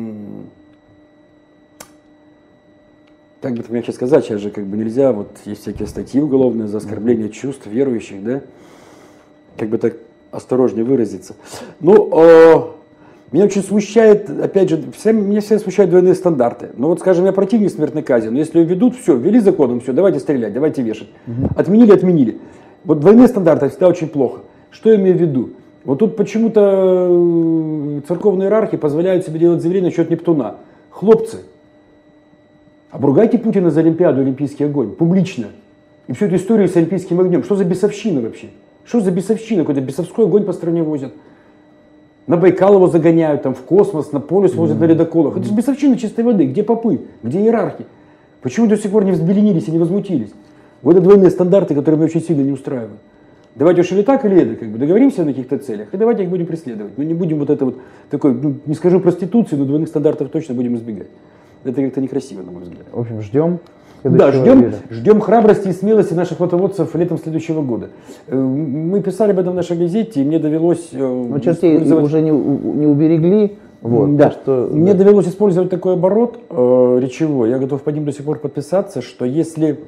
как бы мне сейчас сказать, сейчас же как бы нельзя, вот есть всякие статьи уголовные за оскорбление чувств верующих, да, как бы так осторожнее выразиться. Ну, э, меня очень смущает, опять же, все, меня всегда смущают двойные стандарты. Ну вот, скажем, я противник смертной казни, но если ее ведут, все, ввели законом, все, давайте стрелять, давайте вешать. Угу. Отменили, отменили. Вот двойные стандарты всегда очень плохо. Что я имею в виду? Вот тут почему-то церковные иерархи позволяют себе делать заявление насчет Нептуна. Хлопцы, обругайте Путина за Олимпиаду, Олимпийский огонь, публично. И всю эту историю с Олимпийским огнем. Что за бесовщина вообще? Что за бесовщина? Какой-то бесовской огонь по стране возят. На Байкал его загоняют, там в космос, на полюс возят mm-hmm. на ледоколах. Это же бесовщина чистой воды. Где попы? Где иерархи? Почему до сих пор не взбеленились и не возмутились? Вот это двойные стандарты, которые меня очень сильно не устраивают. Давайте уж или так, или это, как бы договоримся на каких-то целях, и давайте их будем преследовать. Мы не будем вот это вот такой, ну, не скажу проституции, но двойных стандартов точно будем избегать. Это как-то некрасиво, на мой взгляд. В общем, ждем. Да, ждем, ждем храбрости и смелости наших флотоводцев летом следующего года. Мы писали об этом в нашей газете, и мне довелось... Ну, чертей использовать... уже не, не уберегли. Вот, да. что, мне да. довелось использовать такой оборот э, речевой. Я готов под ним до сих пор подписаться, что если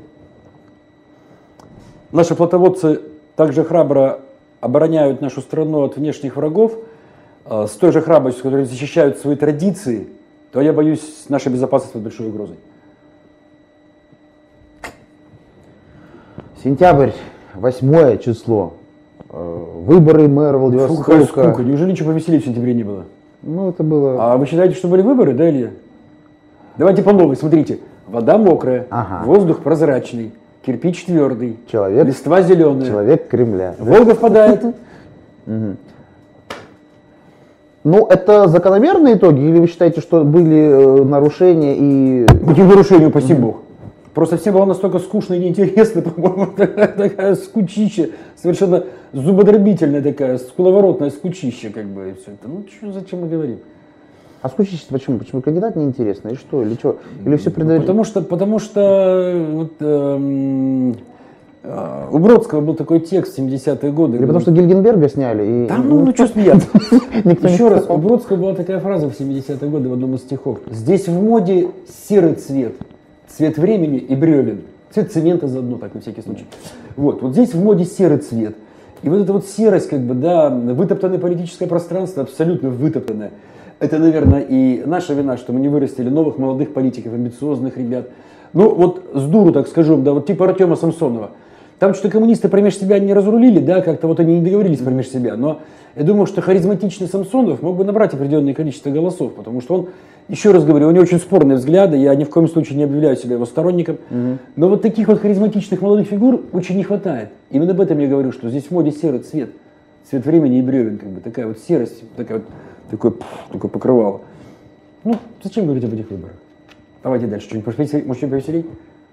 наши флотоводцы также храбро обороняют нашу страну от внешних врагов, э, с той же храбростью, с которой защищают свои традиции, то я боюсь, наша безопасность под большой угрозой. Сентябрь, восьмое число. Выборы мэра Владивостока. Фу, скука. Неужели ничего повеселее в сентябре не было? Ну, это было... А вы считаете, что были выборы, да, Илья? Давайте по новой, смотрите. Вода мокрая, ага. Воздух прозрачный, кирпич твердый, человек, листва зеленая. Человек Кремля. Волга впадает. Ну, это закономерные итоги, или вы считаете, что были э, нарушения и... Какие нарушения, упаси бог? Просто всем было настолько скучно и неинтересно, по-моему, такая, такая скучища, совершенно зубодробительная такая, скуловоротная скучища, как бы, и все это. Ну, что, зачем мы говорим? А скучища почему? Почему кандидат неинтересно? И что? Или что? Или все предварительно? Потому что, потому что вот, эм, э, у Бродского был такой текст в семидесятые годы. Или потому что Гильгенберга сняли? И... Там, ну, ну что смеяться? Еще раз, сказал. у Бродского была такая фраза в семидесятые годы в одном из стихов. Здесь в моде серый цвет, цвет времени и бревен. Цвет цемента заодно, так, на всякий случай. Вот, вот здесь в моде серый цвет. И вот эта вот серость, как бы, да, вытоптанное политическое пространство, абсолютно вытоптанное. Это, наверное, и наша вина, что мы не вырастили новых молодых политиков, амбициозных ребят. Ну, вот с дуру, так скажу, да, вот типа Артема Самсонова. Там что-то коммунисты промеж себя не разрулили, да, как-то вот они не договорились промеж себя. Но я думаю, что харизматичный Самсонов мог бы набрать определенное количество голосов, потому что он, еще раз говорю, у него очень спорные взгляды, я ни в коем случае не объявляю себя его сторонником. Угу. Но вот таких вот харизматичных молодых фигур очень не хватает. Именно об этом я говорю, что здесь в моде серый цвет, цвет времени и бревен, как бы такая вот серость, такая вот, такое, такое покрывало. Ну, зачем говорить об этих выборах? Давайте дальше, что-нибудь повеселить? Может, что-нибудь повеселить?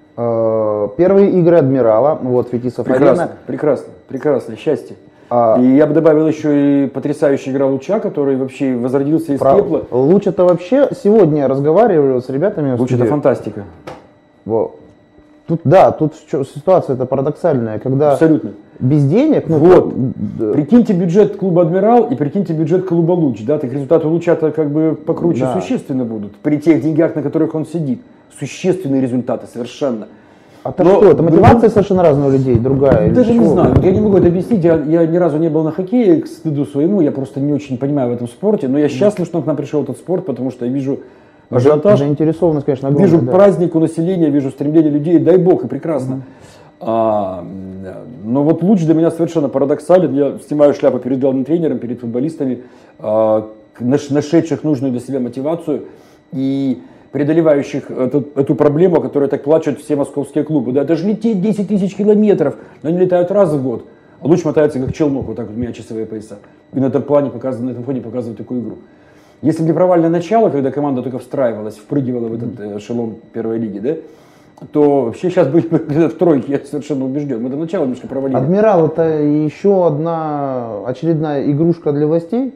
Первые игры Адмирала, вот Фетисов Прекрасно, Арена. прекрасно, прекрасно, счастье. А, и я бы добавил еще и потрясающая игра Луча, который вообще возродился из про... пепла. Луч это вообще, сегодня я разговаривал с ребятами. Луч это фантастика. Во. Тут, да, тут ситуация это парадоксальная, когда абсолютно. Без денег, ну вот. Да. Прикиньте бюджет клуба Адмирал и прикиньте бюджет клуба Луч, да, так результаты Луча-то как бы покруче да. существенно будут при тех деньгах, на которых он сидит. Существенные результаты совершенно. А то что, это мотивация совершенно разная у людей, другая? Даже не знаю, я не могу это объяснить, я, я ни разу не был на хоккее, к стыду своему, я просто не очень понимаю в этом спорте, но я счастлив, что он к нам пришел этот спорт, потому что я вижу ажиотаж, заинтересованность, конечно, огромная, вижу да. праздник у населения, вижу стремление людей, дай бог, и прекрасно. Mm-hmm. А, но вот Луч для меня совершенно парадоксален, я снимаю шляпу перед главным тренером, перед футболистами, а, нашедших нужную для себя мотивацию и преодолевающих эту, эту проблему, о которой так плачут все московские клубы. Да, это же лететь десять тысяч километров, но они летают раз в год, а Луч мотается как челнок, вот так вот у меня часовые пояса. И на этом плане показывают, на этом фоне показывают такую игру. Если бы не провальное начало, когда команда только встраивалась, впрыгивала в этот эшелон первой лиги, да, то вообще сейчас были бы в тройке, я совершенно убежден. Мы до начала немножко провалили. Адмирал это еще одна очередная игрушка для властей?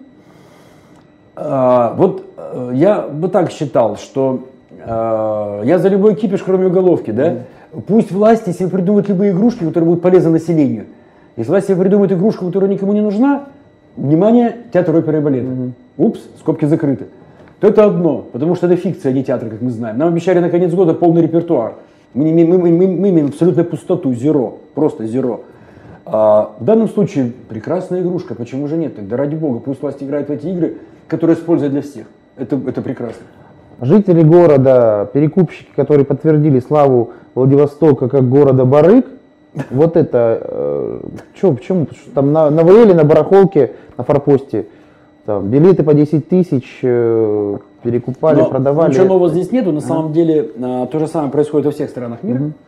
А, вот я бы так считал, что а, я за любой кипиш, кроме уголовки, да. Mm. Пусть власти себе придумают любые игрушки, которые будут полезны населению. Если власти себе придумают игрушку, которая никому не нужна, внимание, театр оперы и балета. Mm-hmm. Упс, скобки закрыты. То это одно, потому что это фикция, а не театр, как мы знаем. Нам обещали на конец года полный репертуар. Мы, мы, мы, мы, мы имеем абсолютную пустоту, зеро, просто зеро. А, в данном случае прекрасная игрушка, почему же нет? Тогда ради бога, пусть власть играет в эти игры, которые используют для всех. Это, это прекрасно. Жители города, перекупщики, которые подтвердили славу Владивостока как города барыг, вот это, э, что, почему? Там на, на ВЛ, на барахолке, на форпосте, там, билеты по десять тысяч э, перекупали, но продавали. Ничего нового здесь нету, на а. самом деле а, то же самое происходит во всех странах мира. Угу.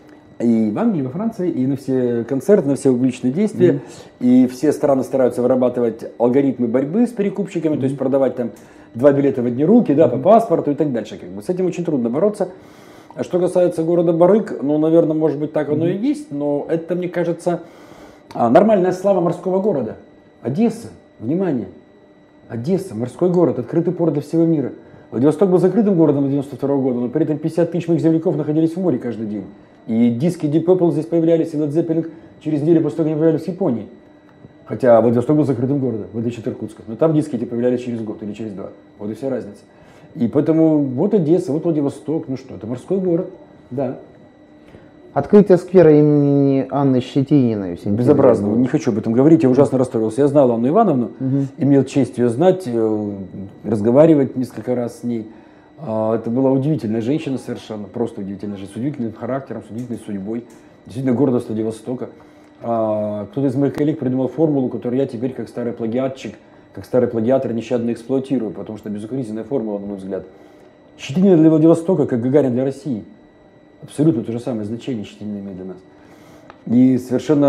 И в Англии, и во Франции, и на все концерты, на все публичные действия. Mm-hmm. И все страны стараются вырабатывать алгоритмы борьбы с перекупщиками, mm-hmm. то есть продавать там два билета в одни руки, да, mm-hmm. по паспорту и так дальше. Как бы. С этим очень трудно бороться. А что касается города барыг, ну, наверное, может быть, так оно mm-hmm. и есть, но это, мне кажется, нормальная слава морского города. Одесса, внимание, Одесса, морской город, открытый порт для всего мира. Владивосток был закрытым городом до девяносто второго года, но при этом пятьдесят тысяч моих земляков находились в море каждый день. И диски Deep Purple здесь появлялись, и Led Zeppelin через неделю после того, как они появлялись в Японии. Хотя Владивосток был закрытым городом, в отличие от Иркутска. Но там диски эти появлялись через год или через два. Вот и вся разница. И поэтому вот Одесса, вот Владивосток, ну что, это морской город, да. Открытие сквера имени Анны Щетининой. Безобразно, не хочу об этом говорить, я ужасно расстроился. Я знал Анну Ивановну, угу. имел честь ее знать, разговаривать несколько раз с ней. Это была удивительная женщина совершенно, просто удивительная женщина, с удивительным характером, с удивительной судьбой, действительно гордость Владивостока. Кто-то из моих коллег придумал формулу, которую я теперь, как старый плагиатчик, как старый плагиатор, нещадно эксплуатирую, потому что безукоризненная формула, на мой взгляд. Щетинина для Владивостока, как Гагарин для России. Абсолютно то же самое значение Щетинина имеет для нас. И совершенно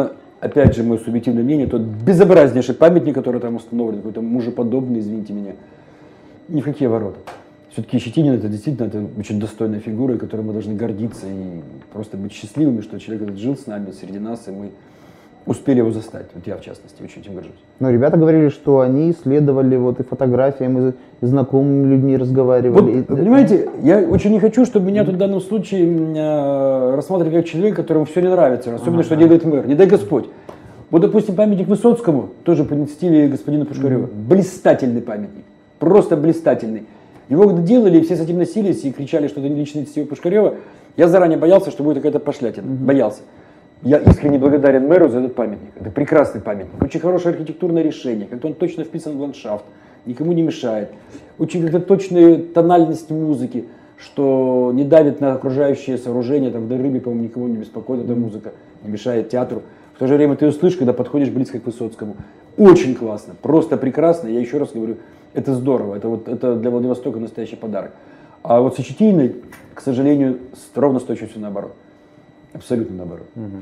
опять же, мое субъективное мнение, тот безобразнейший памятник, который там установлен, какой-то мужеподобный, извините меня, ни в какие ворота. Все-таки Щетинин это действительно это очень достойная фигура, которой мы должны гордиться и просто быть счастливыми, что человек этот жил с нами, среди нас, и мы успели его застать. Вот я, в частности, очень этим горжусь. Но ребята говорили, что они исследовали вот и фотографиями, и с знакомыми людьми разговаривали. Вот, понимаете, я очень не хочу, чтобы меня тут в данном случае э, рассматривали как человека, которому все не нравится, особенно, ага. что делает мэр. Не дай Господь. Вот, допустим, памятник Высоцкому, тоже по стиле господина Пушкарева. Mm-hmm. Блистательный памятник. Просто блистательный. Его когда делали, все с этим носились и кричали, что это не личное инициатива Пушкарева. Я заранее боялся, что будет какая-то пошлятина. Mm-hmm. Боялся. Я искренне благодарен мэру за этот памятник. Это прекрасный памятник. Очень хорошее архитектурное решение. Как-то он точно вписан в ландшафт. Никому не мешает. Очень как-то точная тональность музыки, что не давит на окружающие сооружения. Там в Рыбе, по-моему, никого не беспокоит эта музыка. Не мешает театру. В то же время ты ее слышишь, когда подходишь близко к Высоцкому. Очень классно. Просто прекрасно. Я еще раз говорю, это здорово. Это, вот, это для Владивостока настоящий подарок. А вот со Щетининой, к сожалению, ровно с точностью наоборот. Абсолютно наоборот. Угу.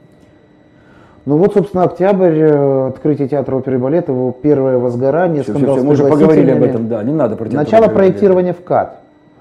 Ну вот, собственно, октябрь, открытие театра оперы и балета, его первое возгорание. Все, все, все, мы уже поговорили об этом, да, не надо про театр. Начало проектирования в КАТ.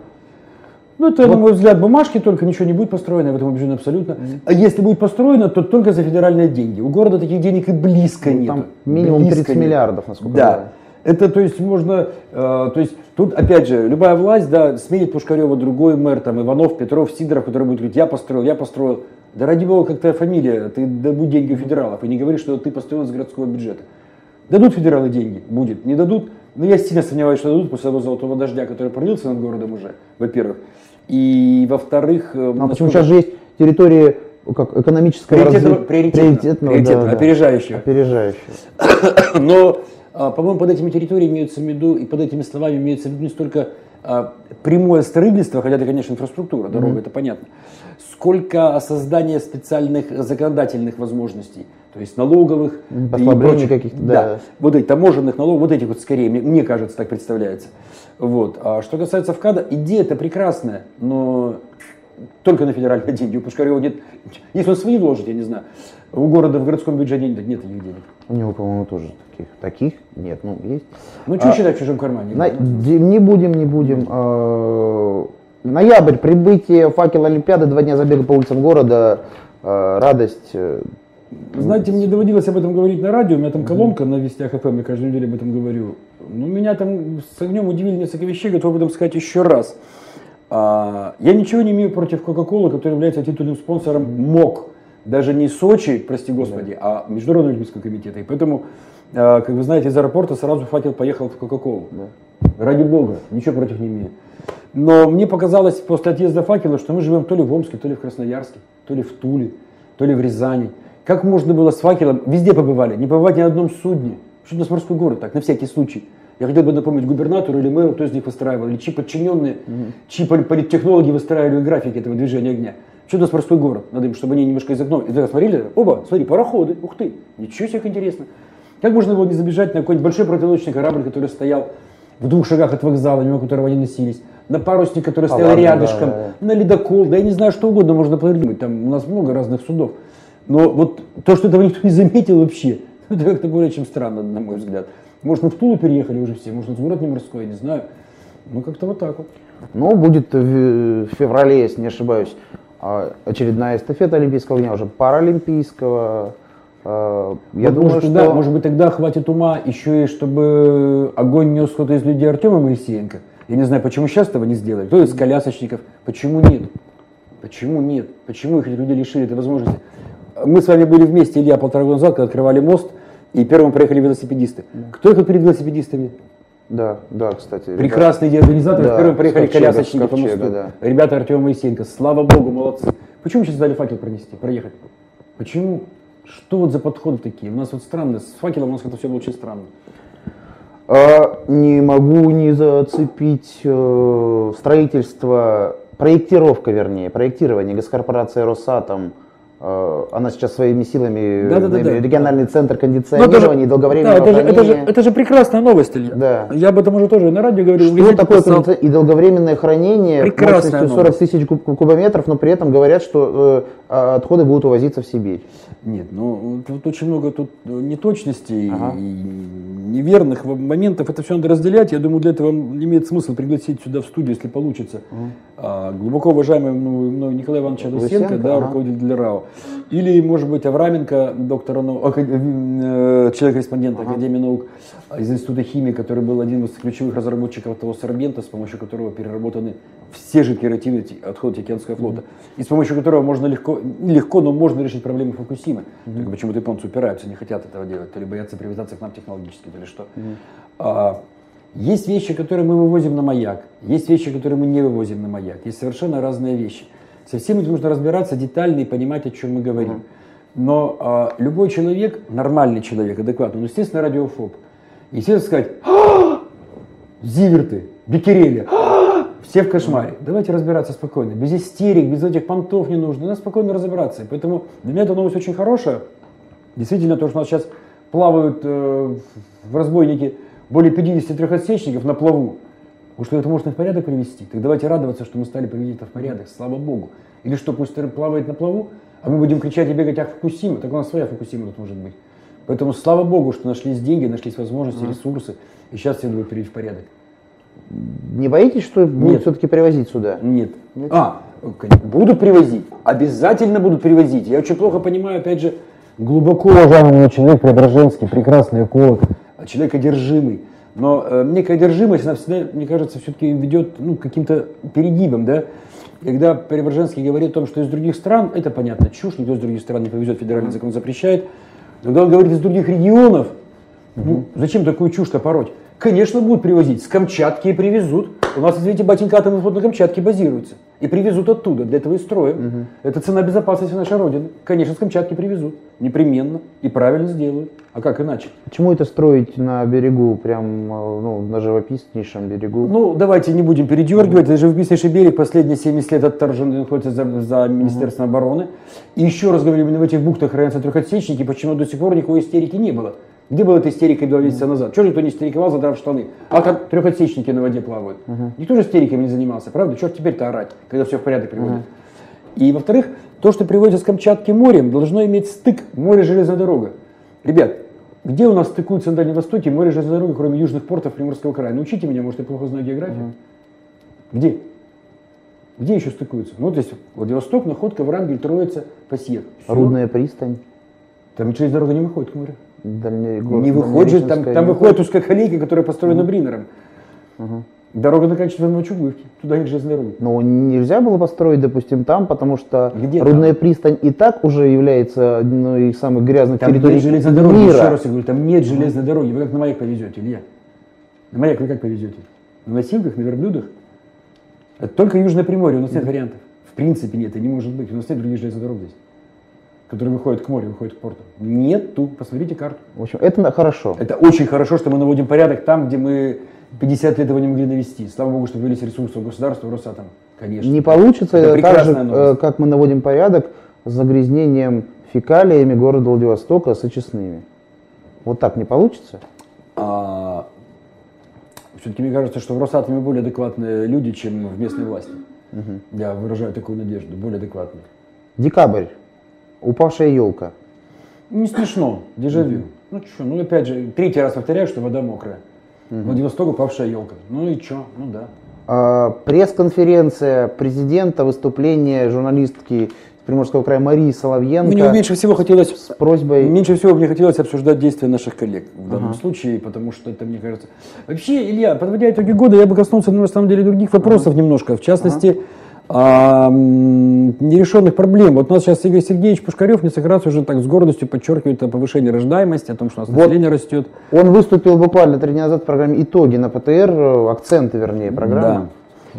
Ну, это, вот. На мой взгляд, бумажки, только ничего не будет построено, я в этом убежден абсолютно. Mm-hmm. А если будет построено, то только за федеральные деньги. У города таких денег и близко ну, нет. Там минимум близко тридцать миллиардов, насколько да. я знаю. Это, то есть, можно, э, то есть, тут, опять же, любая власть, да, сменит Пушкарева другой мэр, там, Иванов, Петров, Сидоров, который будет говорить, я построил, я построил. Да ради бога, как твоя фамилия, ты добудь деньги у федералов, и не говори, что ты построил из городского бюджета. Дадут федералы деньги? Будет. Не дадут? Но я сильно сомневаюсь, что дадут после того золотого дождя, который пролился над городом уже, во-первых. И, во-вторых... А насколько... почему сейчас же есть территории как, экономического развития? Приоритетного, приоритетного да, опережающего. опережающего. Но... По-моему, под этими территориями имеется в виду, и под этими словами имеется в виду не столько а, прямое строительство, хотя это, конечно, инфраструктура, дорога, mm-hmm. это понятно, сколько создание специальных законодательных возможностей, то есть налоговых, послаблений каких-то, да. да, вот этих таможенных налогов, вот этих вот скорее, мне, мне кажется, так представляется. Вот. А что касается ВКАДа, идея-то прекрасная, но только на федеральные деньги. У Пушкарева нет, если он свои вложит, я не знаю, у города в городском бюджете нет, нет таких денег. У него, по-моему, тоже таких. Таких нет, ну есть. Ну, что а, считать в чужом кармане? На, не будем, не будем. А, ноябрь, прибытие факел Олимпиады, два дня забега по улицам города, а, радость. Знаете, мне доводилось об этом говорить на радио, у меня там колонка на Вестях ФМ, я каждую неделю об этом говорю. Ну, меня там с огнем удивили несколько вещей, готов об этом сказать еще раз. А, я ничего не имею против Кока-Колы, который является титульным спонсором МОК. Даже не Сочи, прости господи, да. а Международного олимпийского комитета. И поэтому, как вы знаете, из аэропорта сразу факел поехал в Кока-Колу. Да. Ради бога, ничего против не имею. Но мне показалось после отъезда факела, что мы живем то ли в Омске, то ли в Красноярске, то ли в Туле, то ли в Рязани. Как можно было с факелом, везде побывали, не побывать ни на одном судне. Что у нас морской город, так, на всякий случай. Я хотел бы напомнить губернатору или мэру, кто из них выстраивал, или чьи подчиненные, mm-hmm. чьи политтехнологи выстраивали графики этого движения огня. Что у нас морской город? Надо им, чтобы они немножко из окна. И тогда смотрели, оба, смотри, пароходы, ух ты, ничего себе, как интересно. Как можно было не забежать на какой-нибудь большой противолодочный корабль, который стоял в двух шагах от вокзала, мимо которого они носились, на парусник, который стоял а, рядышком, да, да. на ледокол, да я не знаю, что угодно можно придумать, там у нас много разных судов. Но вот то, что этого никто не заметил вообще, это как-то более чем странно, на мой взгляд. Может, мы в Тулу переехали уже все, может, у нас город не морской, я не знаю. Ну, как-то вот так вот. Ну, будет в феврале, если не ошибаюсь, очередная эстафета олимпийского дня, уже паралимпийского. Я вот думаю, может, что... тогда, может быть, тогда хватит ума еще и, чтобы огонь нес кто-то из людей Артема Моисеенко. Я не знаю, почему сейчас этого не сделали. Кто из колясочников? Почему нет? Почему нет? Почему их людей лишили этой возможности? Мы с вами были вместе, Илья, полтора года назад, когда открывали мост, и первым проехали велосипедисты. Да. Кто ехал перед велосипедистами? Да, да, кстати. Прекрасные ребята. Организаторы, да, первым проехали колясочники по мосту. Да. Ребята Артема Моисеенко, слава богу, молодцы. Почему сейчас дали факел пронести, проехать? Почему? Что вот за подходы такие? У нас вот странно, с факелом у нас это все было очень странно. А, не могу не зацепить э, строительство, проектировка, вернее, проектирование госкорпорации Росатом Она сейчас своими силами, да, да, да, да. региональный центр кондиционирования, долговременного да, это, хранения. это, же, это же прекрасная новость, Илья. Да. Я об этом уже тоже на радио говорил. Что такое кондици... и долговременное хранение мощностью сорок тысяч куб- кубометров, но при этом говорят, что э, отходы будут увозиться в Сибирь. Нет, ну тут очень много тут неточностей ага. и неверных моментов. Это все надо разделять. Я думаю, для этого имеет смысл пригласить сюда в студию, если получится, угу. а, глубоко уважаемый мной Николая Ивановича Лысенко, да, ага. руководитель РАО. Или, может быть, Авраменко, доктора наук, член-корреспондента ага. Академии наук из Института химии, который был один из ключевых разработчиков того сорбента, с помощью которого переработаны все жидкие радиоактивные отходы Тихоокеанского флота, mm-hmm. и с помощью которого можно легко, не легко, но можно решить проблемы Фукусимы. Mm-hmm. Только почему-то японцы упираются, не хотят этого делать, то ли боятся привязаться к нам технологически, то ли что. Mm-hmm. А, есть вещи, которые мы вывозим на маяк, есть вещи, которые мы не вывозим на маяк. Есть совершенно разные вещи. Со всем этим нужно разбираться детально и понимать, о чем мы говорим. Mm-hmm. Но а, любой человек, нормальный человек, адекватный, он, естественно, радиофоб. Естественно, сказать, зиверты, беккерели, все в кошмаре. Давайте разбираться спокойно, без истерик, без этих понтов не нужно, надо спокойно разобраться. Поэтому для меня эта новость очень хорошая. Действительно, то, что у нас сейчас плавают э, в разбойнике более пятидесяти трехотсечников на плаву, потому что это можно в порядок привести. Так давайте радоваться, что мы стали привести это в порядок, слава Богу. Или что, пусть плавает на плаву, а мы будем кричать и бегать, ах, Фукусима, так у нас своя Фукусима тут может быть. Поэтому слава Богу, что нашлись деньги, нашлись возможности, ресурсы, и сейчас все будет привести в порядок. Не боитесь, что будут все-таки привозить сюда? Нет. Нет. А, будут привозить, обязательно будут привозить. Я очень плохо понимаю, опять же, глубоко уважаемый человек, Преображенский, прекрасный эколог, человек одержимый. Но э, некая одержимость, она всегда, мне кажется, все-таки ведет ну, к каким-то перегибам, да. Когда Преображенский говорит о том, что из других стран, это понятно, чушь, никто из других стран не повезет, федеральный закон запрещает. Когда он говорит из других регионов, ну, зачем такую чушь-то пороть? Конечно, будут привозить. С Камчатки и привезут. У нас, извините, батенька, атомный флот на Камчатке базируется. И привезут оттуда. Для этого и строим. Угу. Это цена безопасности нашей Родины. Конечно, с Камчатки привезут. Непременно. И правильно сделают. А как иначе? Почему это строить на берегу, прям ну, на живописнейшем берегу? Ну, давайте не будем передергивать. Это живописнейший берег последние семьдесят лет отторжен, находится за, за Министерством угу. обороны. И еще раз говорю, именно в этих бухтах хранятся трехотсечники, почему до сих пор никакой истерики не было. Где была эта истерика два месяца назад? Чего никто не истериковал, задрав штаны? А как трехотсечники на воде плавают. Uh-huh. Никто же истериками не занимался, правда? Чего теперь-то орать, когда все в порядок приводят? Uh-huh. И во-вторых, то, что приводится с Камчатки морем, должно иметь стык море-железная дорога. Ребят, где у нас стыкуются на Дальнем Востоке море-железная дорога, кроме южных портов Приморского края? Научите меня, может, я плохо знаю географию. Uh-huh. Где? Где еще стыкуются? Ну, вот здесь Владивосток, Находка, Врангель, Троица, Пассиет. Рудная пристань. Там через дорогу не выходит к морю. Дальний город, не выходит, там, там выходит узкая колейка, которая построена uh-huh. Бринером. Uh-huh. Дорога заканчивается в Новочугуевке, туда нет железной дороги. Но нельзя было построить, допустим, там, потому что где Рудная там? пристань и так уже является одной из самых грязных там территорий нет железной дороги, мира. Еще раз я говорю, там нет железной uh-huh. дороги. Вы как на маяк повезете, Илья? На маяк вы как повезете? На носилках, на верблюдах? Это только Южное Приморье, у нас нет uh-huh. вариантов. В принципе нет, и не может быть. У нас нет других железных дорог здесь, которые выходят к морю, выходят к порту. Нету. Посмотрите карту. В общем, это хорошо. Это очень хорошо, что мы наводим порядок там, где мы пятьдесят лет его не могли навести. Слава Богу, что ввелись ресурсы у государства, у Росатома. Конечно. Не получится это так же, новость. Как мы наводим порядок с загрязнением фекалиями города Владивостока с очистными. Вот так не получится? А, все-таки мне кажется, что в Росатоме более адекватные люди, чем в местной власти. Угу. Я выражаю такую надежду, более адекватные. Декабрь. Упавшая елка. Не смешно, дежавю. Mm-hmm. Ну что, ну опять же, третий раз повторяю, что вода мокрая. Mm-hmm. Владивосток упавшая елка. Ну и что, ну да. А, пресс-конференция президента, выступление журналистки Приморского края Марии Соловьенко. Мне меньше всего хотелось с просьбой. Меньше всего мне хотелось обсуждать действия наших коллег в данном uh-huh. случае, потому что это, мне кажется. Вообще, Илья, подводя итоги года, я бы коснулся, на самом деле, других вопросов uh-huh. немножко. В частности, uh-huh. А, нерешенных проблем. Вот у нас сейчас Игорь Сергеевич Пушкарев несколько раз уже так с гордостью подчеркивает о повышении рождаемости, о том, что у нас вот население растет. Он выступил буквально три дня назад в программе «Итоги» на ПТР, акценты, вернее, программы. Да.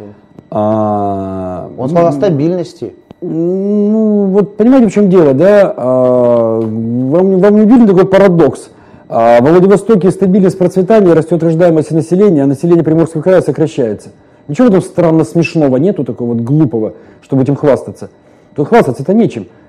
А, он сказал о стабильности. Ну, вот понимаете, в чем дело, да? А, вам, вам не видно такой парадокс? А, во Владивостоке стабильность процветания, растет рождаемость населения, а население Приморского края сокращается. Ничего в этом странно смешного нету, такого вот глупого, чтобы этим хвастаться. Тут хвастаться-то нечем.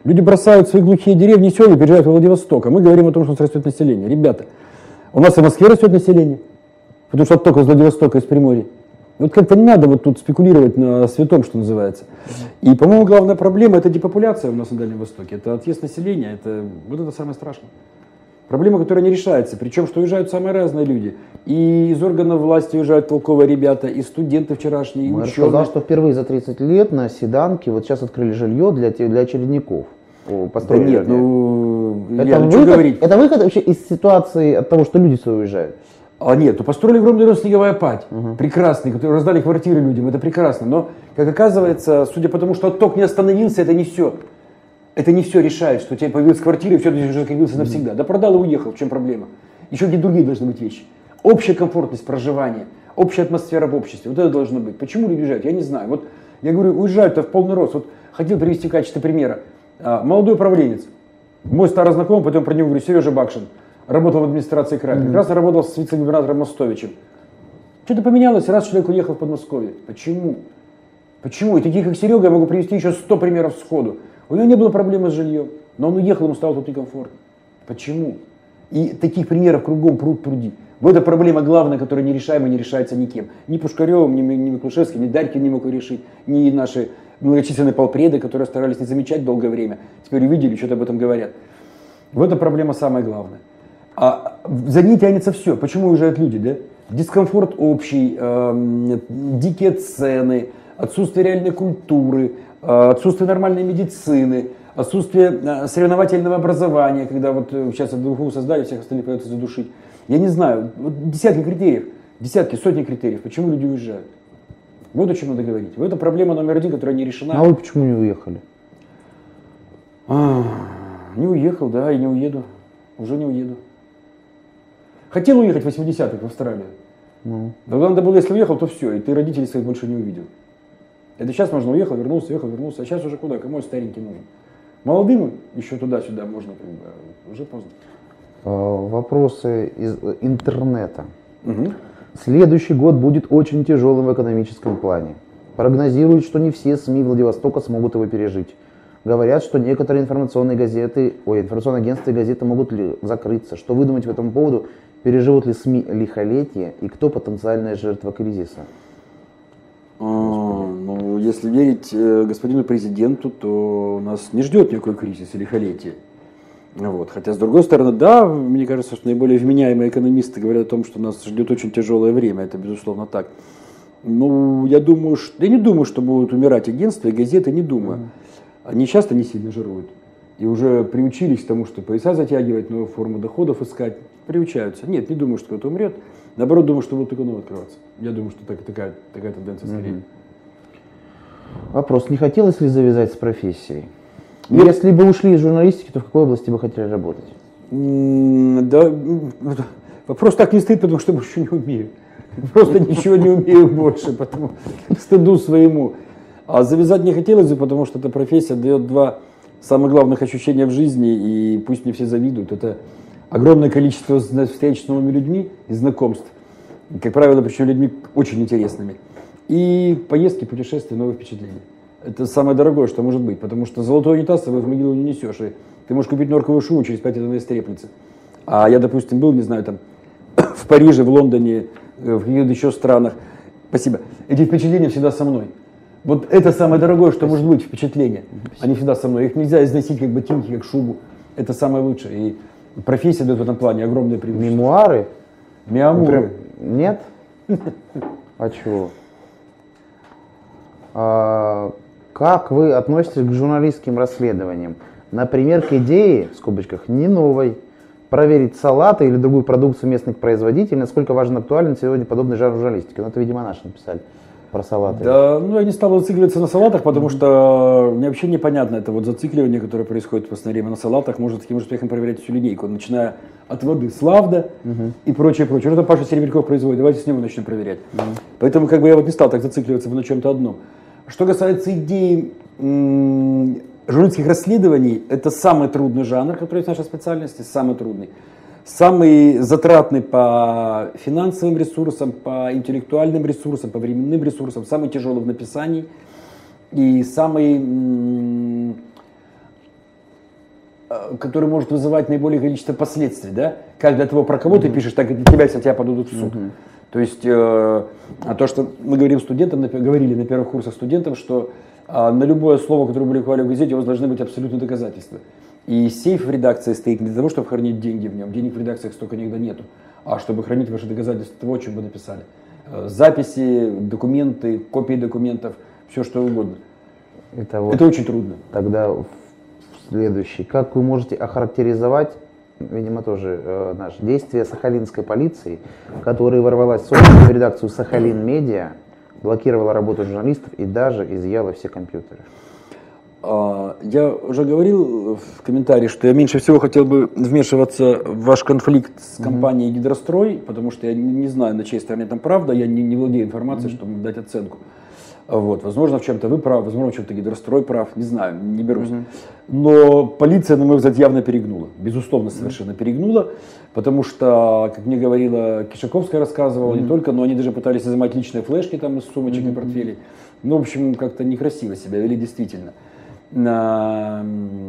Люди бросают свои глухие деревни и села и переезжают в Владивосток. А мы говорим о том, что у нас растет население. Ребята, у нас и в Москве растет население, потому что отток из Владивостока, из Приморья. Вот как-то не надо вот тут спекулировать на святом, что называется. И, по-моему, главная проблема – это депопуляция у нас на Дальнем Востоке. Это отъезд населения, это, вот это самое страшное. Проблема, которая не решается. Причем, что уезжают самые разные люди. И из органов власти уезжают толковые ребята, и студенты вчерашние, и Мэр ученые. сказал, что впервые за тридцать лет на Седанке вот сейчас открыли жилье для, те- для очередников. О, Да построили нет, жилье. ну, это, Илья, ну что выход, говорить? это выход вообще из ситуации от того, что люди свои уезжают. А нет, то построили огромный дом «Снеговая падь», Мгм. прекрасный, который раздали квартиры людям, это прекрасно. Но, как оказывается, судя по тому, что отток не остановился, это не все. Это не все решает, что у тебя появилась квартира, и все, ты уже появился навсегда. Да продал и уехал, в чем проблема? Еще где другие должны быть вещи. Общая комфортность проживания, общая атмосфера в обществе, вот это должно быть. Почему люди уезжают? Я не знаю. Вот я говорю, уезжают-то в полный рост. Вот хотел привести в качестве примера. А, молодой управленец, мой старый знакомый, потом про него говорю, Сережа Бакшин, работал в администрации края, mm-hmm. прекрасно работал с вице-губернатором Мостовичем. Что-то поменялось, раз человек уехал в Подмосковье. Почему? Почему? И таких, как Серега, я могу привести еще сто примеров сходу. У него не было проблемы с жильем, но он уехал, ему стало тут некомфортно. Почему? И таких примеров кругом пруд пруди. Вот эта проблема главная, которая нерешаема и не решается никем. Ни Пушкаревым, ни, ни Миклушевским, ни Дарькин не мог ее решить, ни наши многочисленные полпреды, которые старались не замечать долгое время. Теперь увидели, что-то об этом говорят. Вот эта проблема самая главная. А за ней тянется все. Почему уезжают люди? Да? Дискомфорт общий, э, дикие цены, отсутствие реальной культуры, э, отсутствие нормальной медицины, отсутствие э, соревновательного образования, когда вот э, сейчас в двуху создали, всех остальных пытаются задушить. Я не знаю, вот десятки критериев, десятки, сотни критериев, почему люди уезжают. Вот о чем надо говорить. Вот это проблема номер один, которая не решена. А вы почему не уехали? А, не уехал, да, и не уеду. Уже не уеду. Хотел уехать в восьмидесятых в Австралию. Ну. Но надо было, если уехал, то все, и ты родителей своих больше не увидел. Это сейчас можно уехал, вернулся, уехал, вернулся, а сейчас уже куда? Кому старенький нужен? Молодым еще туда-сюда можно, как бы, уже поздно. Вопросы из интернета. Угу. Следующий год будет очень тяжелым в экономическом плане. Прогнозируют, что не все СМИ Владивостока смогут его пережить. Говорят, что некоторые информационные газеты, ой, информационные агентства и газеты могут ли закрыться. Что вы думаете по этому поводу? Переживут ли СМИ лихолетие и кто потенциальная жертва кризиса? А, ну, если верить э, господину президенту, то нас не ждет никакой кризис или лихолетие. Вот. Хотя, с другой стороны, да, мне кажется, что наиболее вменяемые экономисты говорят о том, что нас ждет очень тяжелое время. Это, безусловно, так. Ну, я думаю, что... Я не думаю, что будут умирать агентства и газеты, не думаю. Они часто не сильно жируют. И уже приучились к тому, что пояса затягивать, новую форму доходов искать. Приучаются. Нет, не думаю, что кто-то умрет. Наоборот, думаю, что будут экономы открываться. Я думаю, что так, такая, такая тенденция скорее. Вопрос. Не хотелось ли завязать с профессией? Ну, Если бы ушли из журналистики, то в какой области бы хотели работать? Да, вопрос так не стоит, потому что больше не умею. Просто ничего не умею больше, потому стыду своему. А завязать не хотелось бы, потому что эта профессия дает два самых главных ощущения в жизни, и пусть мне все завидуют. Это огромное количество встреч с новыми людьми и знакомств. Как правило, причем людьми очень интересными. И поездки, путешествия, новые впечатления. Это самое дорогое, что может быть, потому что золотой унитаз с собой в могилу не несешь. И ты можешь купить норковую шубу, через пять лет она истреплется. А я, допустим, был, не знаю, там в Париже, в Лондоне, в каких-то еще странах. Спасибо. Эти впечатления всегда со мной. Вот это самое дорогое, что может быть, впечатления. Они всегда со мной. Их нельзя износить как ботинки, как шубу. Это самое лучшее. И профессия дает в этом плане огромное преимущество. Мемуары? Мемуары. Нет? А чего? А, как вы относитесь к журналистским расследованиям? Например, к идее, в скобочках, не новой, проверить салаты или другую продукцию местных производителей, насколько важен и актуален сегодня подобный жанр журналистики. Ну, это, видимо, наши написали про салаты. Да, ну я не стал зацикливаться на салатах, потому что мне вообще непонятно это вот зацикливание, которое происходит в последнее время на салатах, может таким же успехом проверять всю линейку, начиная от воды Славда угу. и прочее, прочее. Это Паша Серебряков производит, давайте с него начнем проверять. Угу. Поэтому как бы я вот не стал так зацикливаться на чем-то одном. Что касается идеи м- журналистских расследований, это самый трудный жанр, который есть в нашей специальности, самый трудный. Самый затратный по финансовым ресурсам, по интеллектуальным ресурсам, по временным ресурсам, самый тяжелый в написании и самый м- который может вызывать наиболее количество последствий, да? Как для того, про кого mm-hmm. ты пишешь, так и для тебя, если тебя подадут в суд. Mm-hmm. То есть, э, а то, что мы говорим студентам, говорили на первых курсах студентам, что э, на любое слово, которое публиковали в газете, у вас должны быть абсолютные доказательства. И сейф в редакции стоит не для того, чтобы хранить деньги в нем, денег в редакциях столько никогда нету, а чтобы хранить ваши доказательства того, о чем вы написали. Э, записи, документы, копии документов, все что угодно. Это, вот Это очень трудно. Тогда следующий. Как вы можете охарактеризовать, видимо, тоже э, наши действия сахалинской полиции, которая ворвалась в редакцию Сахалин Медиа, блокировала работу журналистов и даже изъяла все компьютеры? Я уже говорил в комментарии, что я меньше всего хотел бы вмешиваться в ваш конфликт с компанией «Гидрострой», потому что я не, не знаю, на чьей стороне там правда, я не, не владею информацией, mm-hmm. чтобы дать оценку. Вот. Возможно, в чем-то вы правы, возможно, в чем-то «Гидрострой» прав, не знаю, не берусь. Mm-hmm. Но полиция, на мой взгляд, явно перегнула, безусловно, совершенно mm-hmm. перегнула, потому что, как мне говорила Кишаковская, рассказывала, mm-hmm. не только, но они даже пытались изымать личные флешки там из сумочек mm-hmm. и портфелей. Ну, в общем, как-то некрасиво себя вели действительно. На...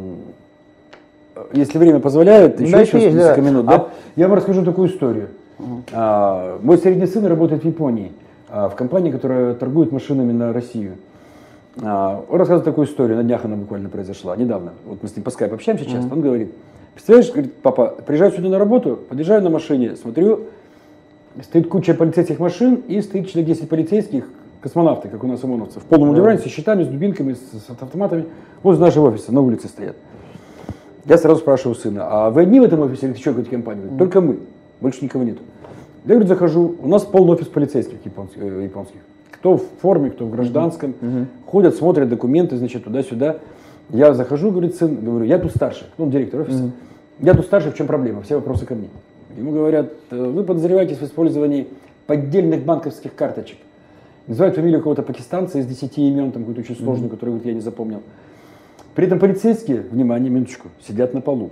Если время позволяет, еще, еще есть, несколько да. минут, да? А... я вам расскажу такую историю. Uh-huh. А, мой средний сын работает в Японии, а, в компании, которая торгует машинами на Россию. А, он рассказывает такую историю, на днях она буквально произошла, недавно. Вот мы с ним по скайпу общаемся часто, uh-huh. он говорит, представляешь, говорит, папа, приезжаю сегодня на работу, подъезжаю на машине, смотрю, стоит куча полицейских машин и стоит человек десять полицейских, космонавты, как у нас ОМОНовцы, в полном удивлении, со щитами, с дубинками, с, с автоматами, возле нашего офиса, на улице стоят. Я сразу спрашиваю сына, а вы одни в этом офисе или еще какая-то компания? Говорит, только мы, больше никого нету. Я, говорит, захожу, у нас полный офис полицейских японских, э, японских. Кто в форме, кто в гражданском, mm-hmm. ходят, смотрят документы, значит, туда-сюда. Я захожу, говорит сын, говорю, я тут старший, ну, он директор офиса, mm-hmm. я тут старший, в чем проблема, все вопросы ко мне. Ему говорят, вы подозреваетесь в использовании поддельных банковских карточек. Называют фамилию какого-то пакистанца из десяти имен, там какую-то очень сложную, mm-hmm. которую я не запомнил. При этом полицейские, внимание, минуточку, сидят на полу.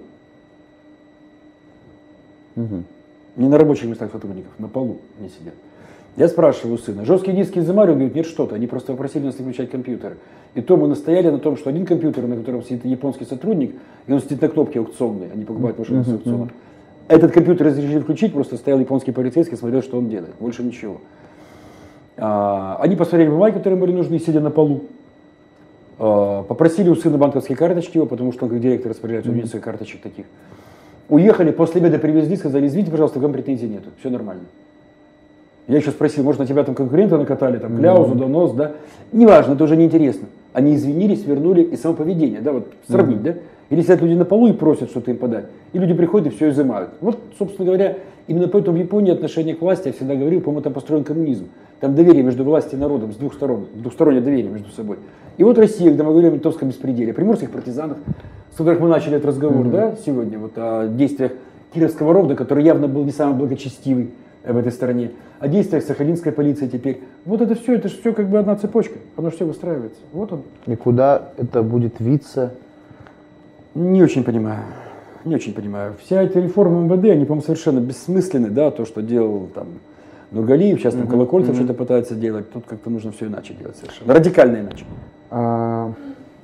Mm-hmm. Не на рабочих местах сотрудников, на полу не сидят. Я спрашиваю у сына, жесткие диски изымали? Он говорит, нет, что-то, они просто попросили нас выключать компьютеры. И то мы настояли на том, что один компьютер, на котором сидит японский сотрудник, и он сидит на кнопке аукционной, они покупают машины mm-hmm. с аукциона. Этот компьютер разрешили включить, просто стоял японский полицейский, смотрел, что он делает, больше ничего. А, они посмотрели бумаги, которые были нужны, сидя на полу. А, попросили у сына банковские карточки его, потому что он как директор распоряжается, у него несколько карточек таких. Уехали, после обеда привезли, сказали, извините, пожалуйста, к вам претензий нету, все нормально. Я еще спросил, может, на тебя там конкуренты накатали, там, кляузу, донос, да? Неважно, это уже неинтересно. Они извинились, вернули, и само поведение, да, вот сравнить, mm-hmm. да? Или сидят люди на полу и просят что-то им подать, и люди приходят и все изымают. Вот, собственно говоря, именно поэтому в Японии отношение к власти, я всегда говорил, по-моему, там построен коммунизм. Там доверие между властью и народом, с двух сторон, двухстороннее доверие между собой. И вот Россия, когда мы говорим о ментовском беспределе, о приморских партизанах, с которых мы начали этот разговор, mm-hmm. да, сегодня, вот о действиях Кировского ровда, который явно был не самый благочестивый в этой стране, о действиях сахалинской полиции теперь. Вот это все, это же все как бы одна цепочка, оно все выстраивается. Вот он. И куда это будет виться? Не очень понимаю. Не очень понимаю. Вся эта реформа МВД, они, по-моему, совершенно бессмысленны, да, то, что делал там Нургалиев, сейчас там uh-huh, Колокольцев uh-huh. что-то пытается делать, тут как-то нужно все иначе делать совершенно. Радикально иначе. А...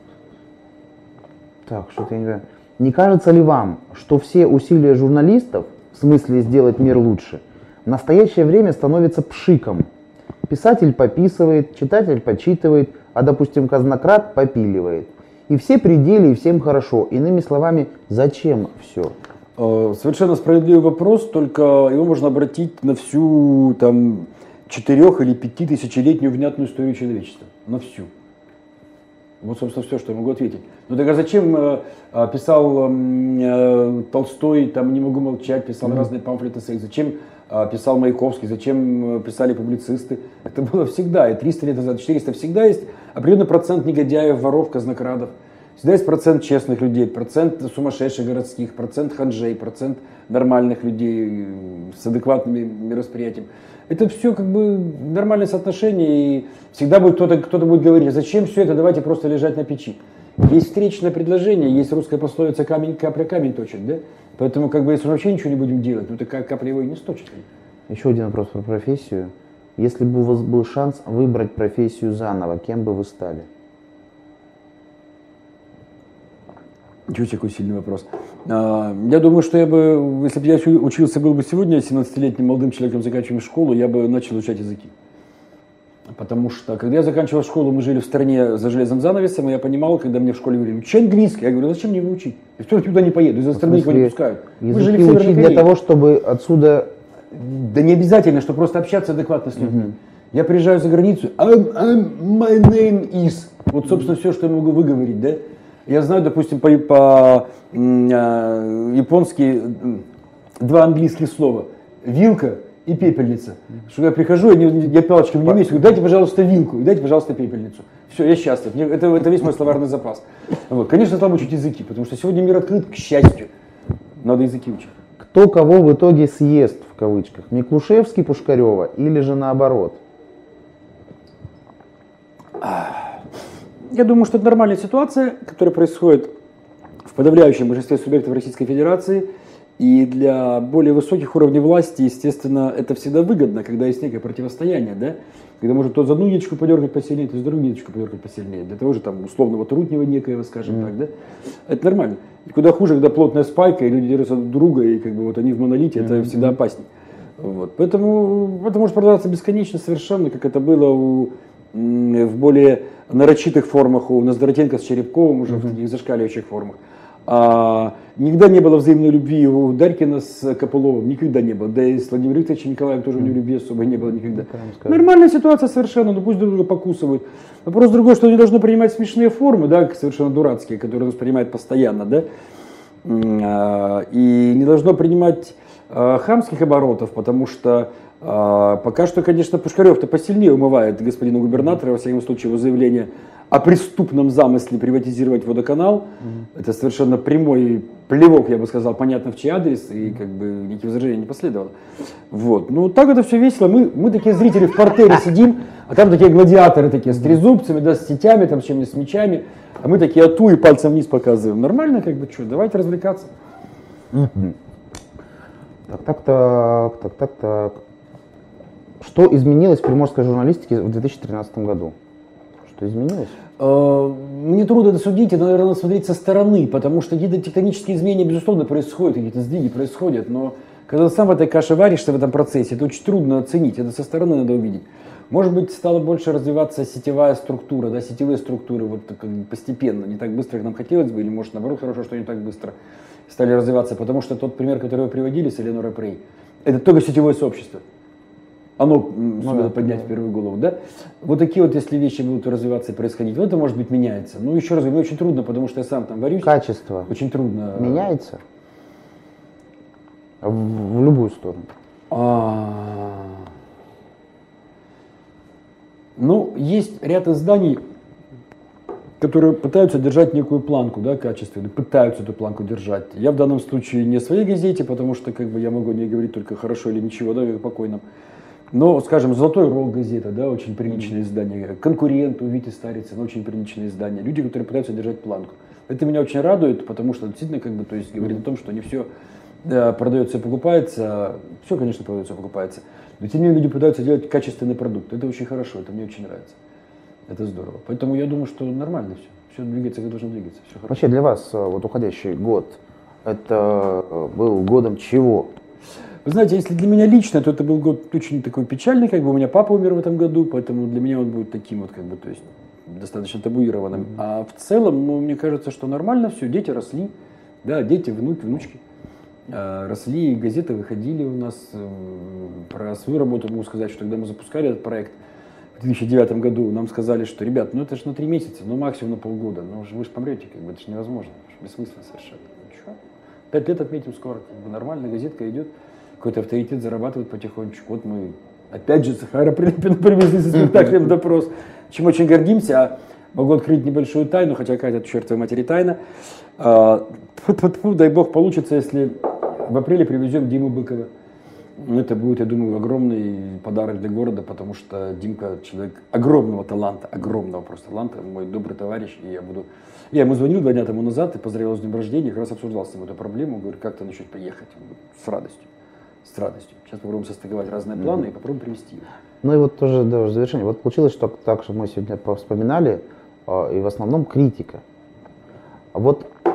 Так, что-то я не знаю. Не кажется ли вам, что все усилия журналистов, в смысле сделать мир лучше, в настоящее время становятся пшиком? Писатель пописывает, читатель почитывает, а, допустим, казнократ попиливает. И все пределы, и всем хорошо. Иными словами, зачем все? Совершенно справедливый вопрос, только его можно обратить на всю там четырех- или пятитысячелетнюю внятную историю человечества. На всю. Вот, собственно, все, что я могу ответить. Ну так а зачем э, писал э, Толстой, там «Не могу молчать», писал mm-hmm. разные памфлеты своих, зачем э, писал Маяковский, зачем писали публицисты? Это было всегда, и триста лет назад, четыреста, всегда есть определенный процент негодяев, воров, казнокрадов. Всегда есть процент честных людей, процент сумасшедших городских, процент ханжей, процент нормальных людей с адекватным мировосприятием. Это все как бы нормальное соотношение, и всегда будет кто-то, кто-то будет говорить, а зачем все это, давайте просто лежать на печи. Есть встречное предложение, есть русская пословица «камень капля камень точит», да? Поэтому как бы если мы вообще ничего не будем делать, ну такая капля его и не сточит. Еще один вопрос про профессию. Если бы у вас был шанс выбрать профессию заново, кем бы вы стали? Ничего себе, какой сильный вопрос. Я думаю, что я бы, если бы я учился был бы сегодня семнадцатилетним молодым человеком, заканчивающим школу, я бы начал изучать языки. Потому что, когда я заканчивал школу, мы жили в стране за железным занавесом, и я понимал, когда мне в школе говорили, учи английский. Я говорю, зачем мне его учить? Я туда не поеду, из-за страны никого не пускают. Мы жили в Северной Корее. Для того, чтобы отсюда... Да не обязательно, чтобы просто общаться адекватно с людьми. Uh-huh. Я приезжаю за границу, I'm, I'm, my name is. Вот, собственно, все, что я могу выговорить, да? Я знаю, допустим, по, по э, японски два английских слова. Вилка и пепельница. Что я прихожу, я, не, я палочками не умею, говорю, дайте, пожалуйста, вилку и дайте, пожалуйста, пепельницу. Все, я счастлив. Это, это весь мой словарный запас. Вот. Конечно, стал учить языки, потому что сегодня мир открыт, к счастью. Надо языки учить. Кто кого в итоге съест, в кавычках? Миклушевский, Пушкарева или же наоборот? Я думаю, что это нормальная ситуация, которая происходит в подавляющем большинстве субъектов Российской Федерации. И для более высоких уровней власти, естественно, это всегда выгодно, когда есть некое противостояние, да? Когда может тот за одну ниточку подергать посильнее, то за другую ниточку подергать посильнее. Для того же там условного трутнева некоего, скажем mm. так, да? Это нормально. И куда хуже, когда плотная спайка, и люди держатся друг друга, и как бы вот они в монолите, mm-hmm. это всегда опаснее. Вот. Поэтому это может продолжаться бесконечно совершенно, как это было у, в более нарочитых формах у Ноздоротенко с Черепковым, уже mm-hmm. в таких зашкаливающих формах. А, никогда не было взаимной любви у Дарькина с Копыловым, никогда не было. Да и с Владимиром Викторовичем Николаевым тоже у него любви особой не было никогда. Нормальная ситуация совершенно, ну пусть друг друга покусывают. Вопрос другой, что они должны принимать смешные формы, да, совершенно дурацкие, которые нас принимают постоянно, да. А, и не должно принимать а, хамских оборотов, потому что а, пока что, конечно, Пушкарев-то посильнее умывает господина губернатора, во всяком случае, его заявление о преступном замысле приватизировать водоканал. Mm-hmm. Это совершенно прямой плевок, я бы сказал, понятно в чей адрес, и как бы никаких возражений не последовало. Вот. Ну, так это все весело. Мы, мы такие зрители в портере сидим, а там такие гладиаторы такие с трезубцами, да, с сетями, там, с чем-нибудь, с мечами, а мы такие ату и пальцем вниз показываем. Нормально, как бы, что, давайте развлекаться. Mm-hmm. Так, так, так, так, так, так. Что изменилось в приморской журналистике в две тысячи тринадцатом году? Что изменилось? Мне трудно это судить, это, наверное, надо смотреть со стороны, потому что какие-то тектонические изменения, безусловно, происходят, какие-то сдвиги происходят, но когда ты сам в этой каше варишься в этом процессе, это очень трудно оценить, это со стороны надо увидеть. Может быть, стала больше развиваться сетевая структура, да, сетевые структуры вот так, постепенно, не так быстро, как нам хотелось бы, или может наоборот хорошо, что не так быстро стали развиваться, потому что тот пример, который вы приводили с Эленорой Прей, это только сетевое сообщество. Оно ну, сюда да, поднять да. в первую голову, да? Вот такие вот, если вещи будут развиваться и происходить, вот это, может быть, меняется. Ну, еще раз, мне очень трудно, потому что я сам там варюсь. Качество. Очень трудно. Меняется? В, в любую сторону. А... Ну, есть ряд изданий, которые пытаются держать некую планку, да, качественную, пытаются эту планку держать. Я в данном случае не о своей газете, потому что как бы я могу не говорить только хорошо или ничего, да, как покойно. Но, скажем, «Золотой рог» газета, да, очень приличное издание. «Конкурент» у Вити Старицына, очень приличное издание. Люди, которые пытаются держать планку. Это меня очень радует, потому что действительно, как бы, то есть, говорит о том, что не все да, продается и покупается. Все, конечно, продается и покупается. Но тем не менее люди пытаются делать качественный продукт. Это очень хорошо, это мне очень нравится. Это здорово. Поэтому я думаю, что нормально все. Все двигается, как должно двигаться. Все Вообще для вас вот уходящий год, это был годом чего? Вы знаете, если для меня лично, то это был год очень такой печальный, как бы у меня папа умер в этом году, поэтому для меня он будет таким вот, как бы, то есть достаточно табуированным. Mm-hmm. А в целом, ну, мне кажется, что нормально все, дети росли, да, дети, внуки, внучки э, росли, газеты выходили у нас. Э, про свою работу могу сказать, что когда мы запускали этот проект в две тысячи девятом году, нам сказали, что, ребят, ну это же на три месяца, ну максимум на полгода, ну вы же помрете, как бы, это же невозможно, бессмысленно совершенно. Ничего. Пять лет отметим скоро, как бы, нормально, газетка идет. Какой-то авторитет зарабатывает потихонечку. Вот мы, опять же, Захара Прилепина привезли со спектаклем «Допрос», чем очень гордимся. А могу открыть небольшую тайну, хотя какая-то чертовой матери тайна. А, тьфу-тьфу-тьфу, дай бог получится, если в апреле привезем Диму Быкова. Это будет, я думаю, огромный подарок для города, потому что Димка человек огромного таланта, огромного просто таланта, мой добрый товарищ, и я буду... Я ему звонил два дня тому назад и поздравил с днем рождения, как раз обсуждал с ним эту проблему, говорю, как-то насчет поехать, с радостью. С радостью. Сейчас попробуем состыковать разные планы mm-hmm. и попробуем привести их. Ну и вот тоже да, в завершение. Вот получилось, что так, что мы сегодня вспоминали, э, и в основном критика. А вот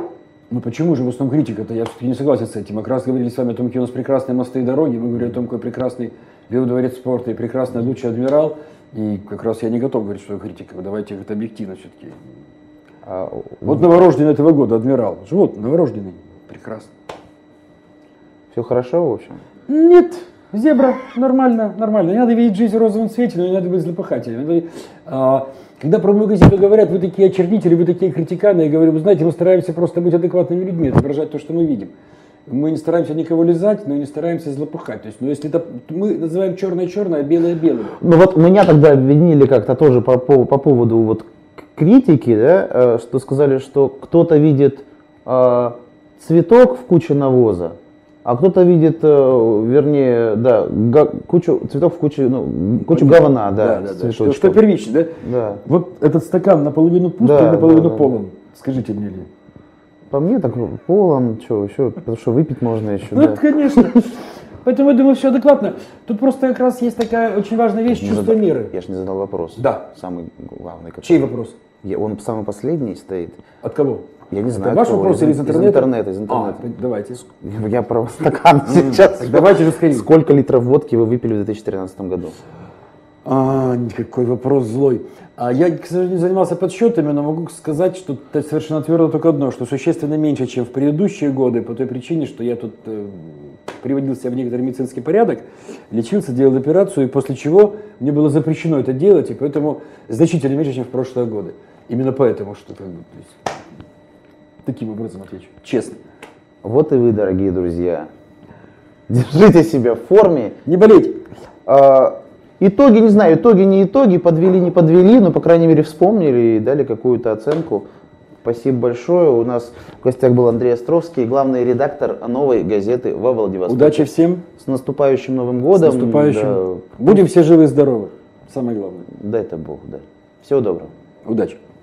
Ну почему же в основном критика-то? Я все-таки не согласен с этим. Мы как раз говорили с вами о том, какие у нас прекрасные мосты и дороги. Мы говорили о том, какой прекрасный Белый дворец спорта и прекрасный лучший адмирал. И как раз я не готов говорить, что критика. Давайте это объективно все-таки. А, вот новорожденный этого года адмирал. Вот новорожденный. Прекрасно. Все хорошо, в общем? Нет. Зебра. Нормально, нормально. Не надо видеть жизнь в розовом цвете, но не надо быть злопыхателем. Надо, а, когда про мою газету говорят, вы такие очернители, вы такие критиканы, я говорю, вы знаете, мы стараемся просто быть адекватными людьми, отображать то, что мы видим. Мы не стараемся никого лизать, но и не стараемся злопыхать. То есть, ну, если это, мы называем черное черное, а белое белым. Ну вот меня тогда обвинили как-то тоже по, по, по поводу вот критики, да, что сказали, что кто-то видит э, цветок в куче навоза, а кто-то видит, э, вернее, да, га, кучу цветов в куче, ну, кучу говна, да, да, да, да. Что, что первично, да? Да. Вот этот стакан наполовину пуст, да, и наполовину да, полон. Да. Скажите мне, Илья. По мне так полон, что еще, потому что выпить можно еще. Ну, да. Это, конечно. Поэтому я думаю, все адекватно. Тут просто как раз есть такая очень важная вещь, чувство задал, меры. Я же не задал вопрос. Да. Самый главный. Который... Чей вопрос? Я, он самый последний стоит. От кого? Я не знаю. Это ваш вопрос или из интернета? Из интернета, из интернета. А, давайте. Я про стакан сейчас. Давайте же скорее. Сколько литров водки вы выпили в две тысячи тринадцатом году? А, никакой вопрос злой. А я, к сожалению, не занимался подсчетами, но могу сказать, что совершенно твердо только одно, что существенно меньше, чем в предыдущие годы, по той причине, что я тут э, приводил себя в некоторый медицинский порядок, лечился, делал операцию, и после чего мне было запрещено это делать, и поэтому значительно меньше, чем в прошлые годы. Именно поэтому, что как бы, то есть, таким образом отвечу, честно. Вот и вы, дорогие друзья. Держите себя в форме. Не болеть. А, итоги, не знаю, итоги не итоги, подвели, не подвели, но, по крайней мере, вспомнили и дали какую-то оценку. Спасибо большое. У нас в гостях был Андрей Островский, главный редактор новой газеты во Владивостоке. Удачи всем. С наступающим Новым годом. С наступающим. Да. Будем все живы и здоровы. Самое главное. Дай-то Бог, да. Всего доброго. Удачи.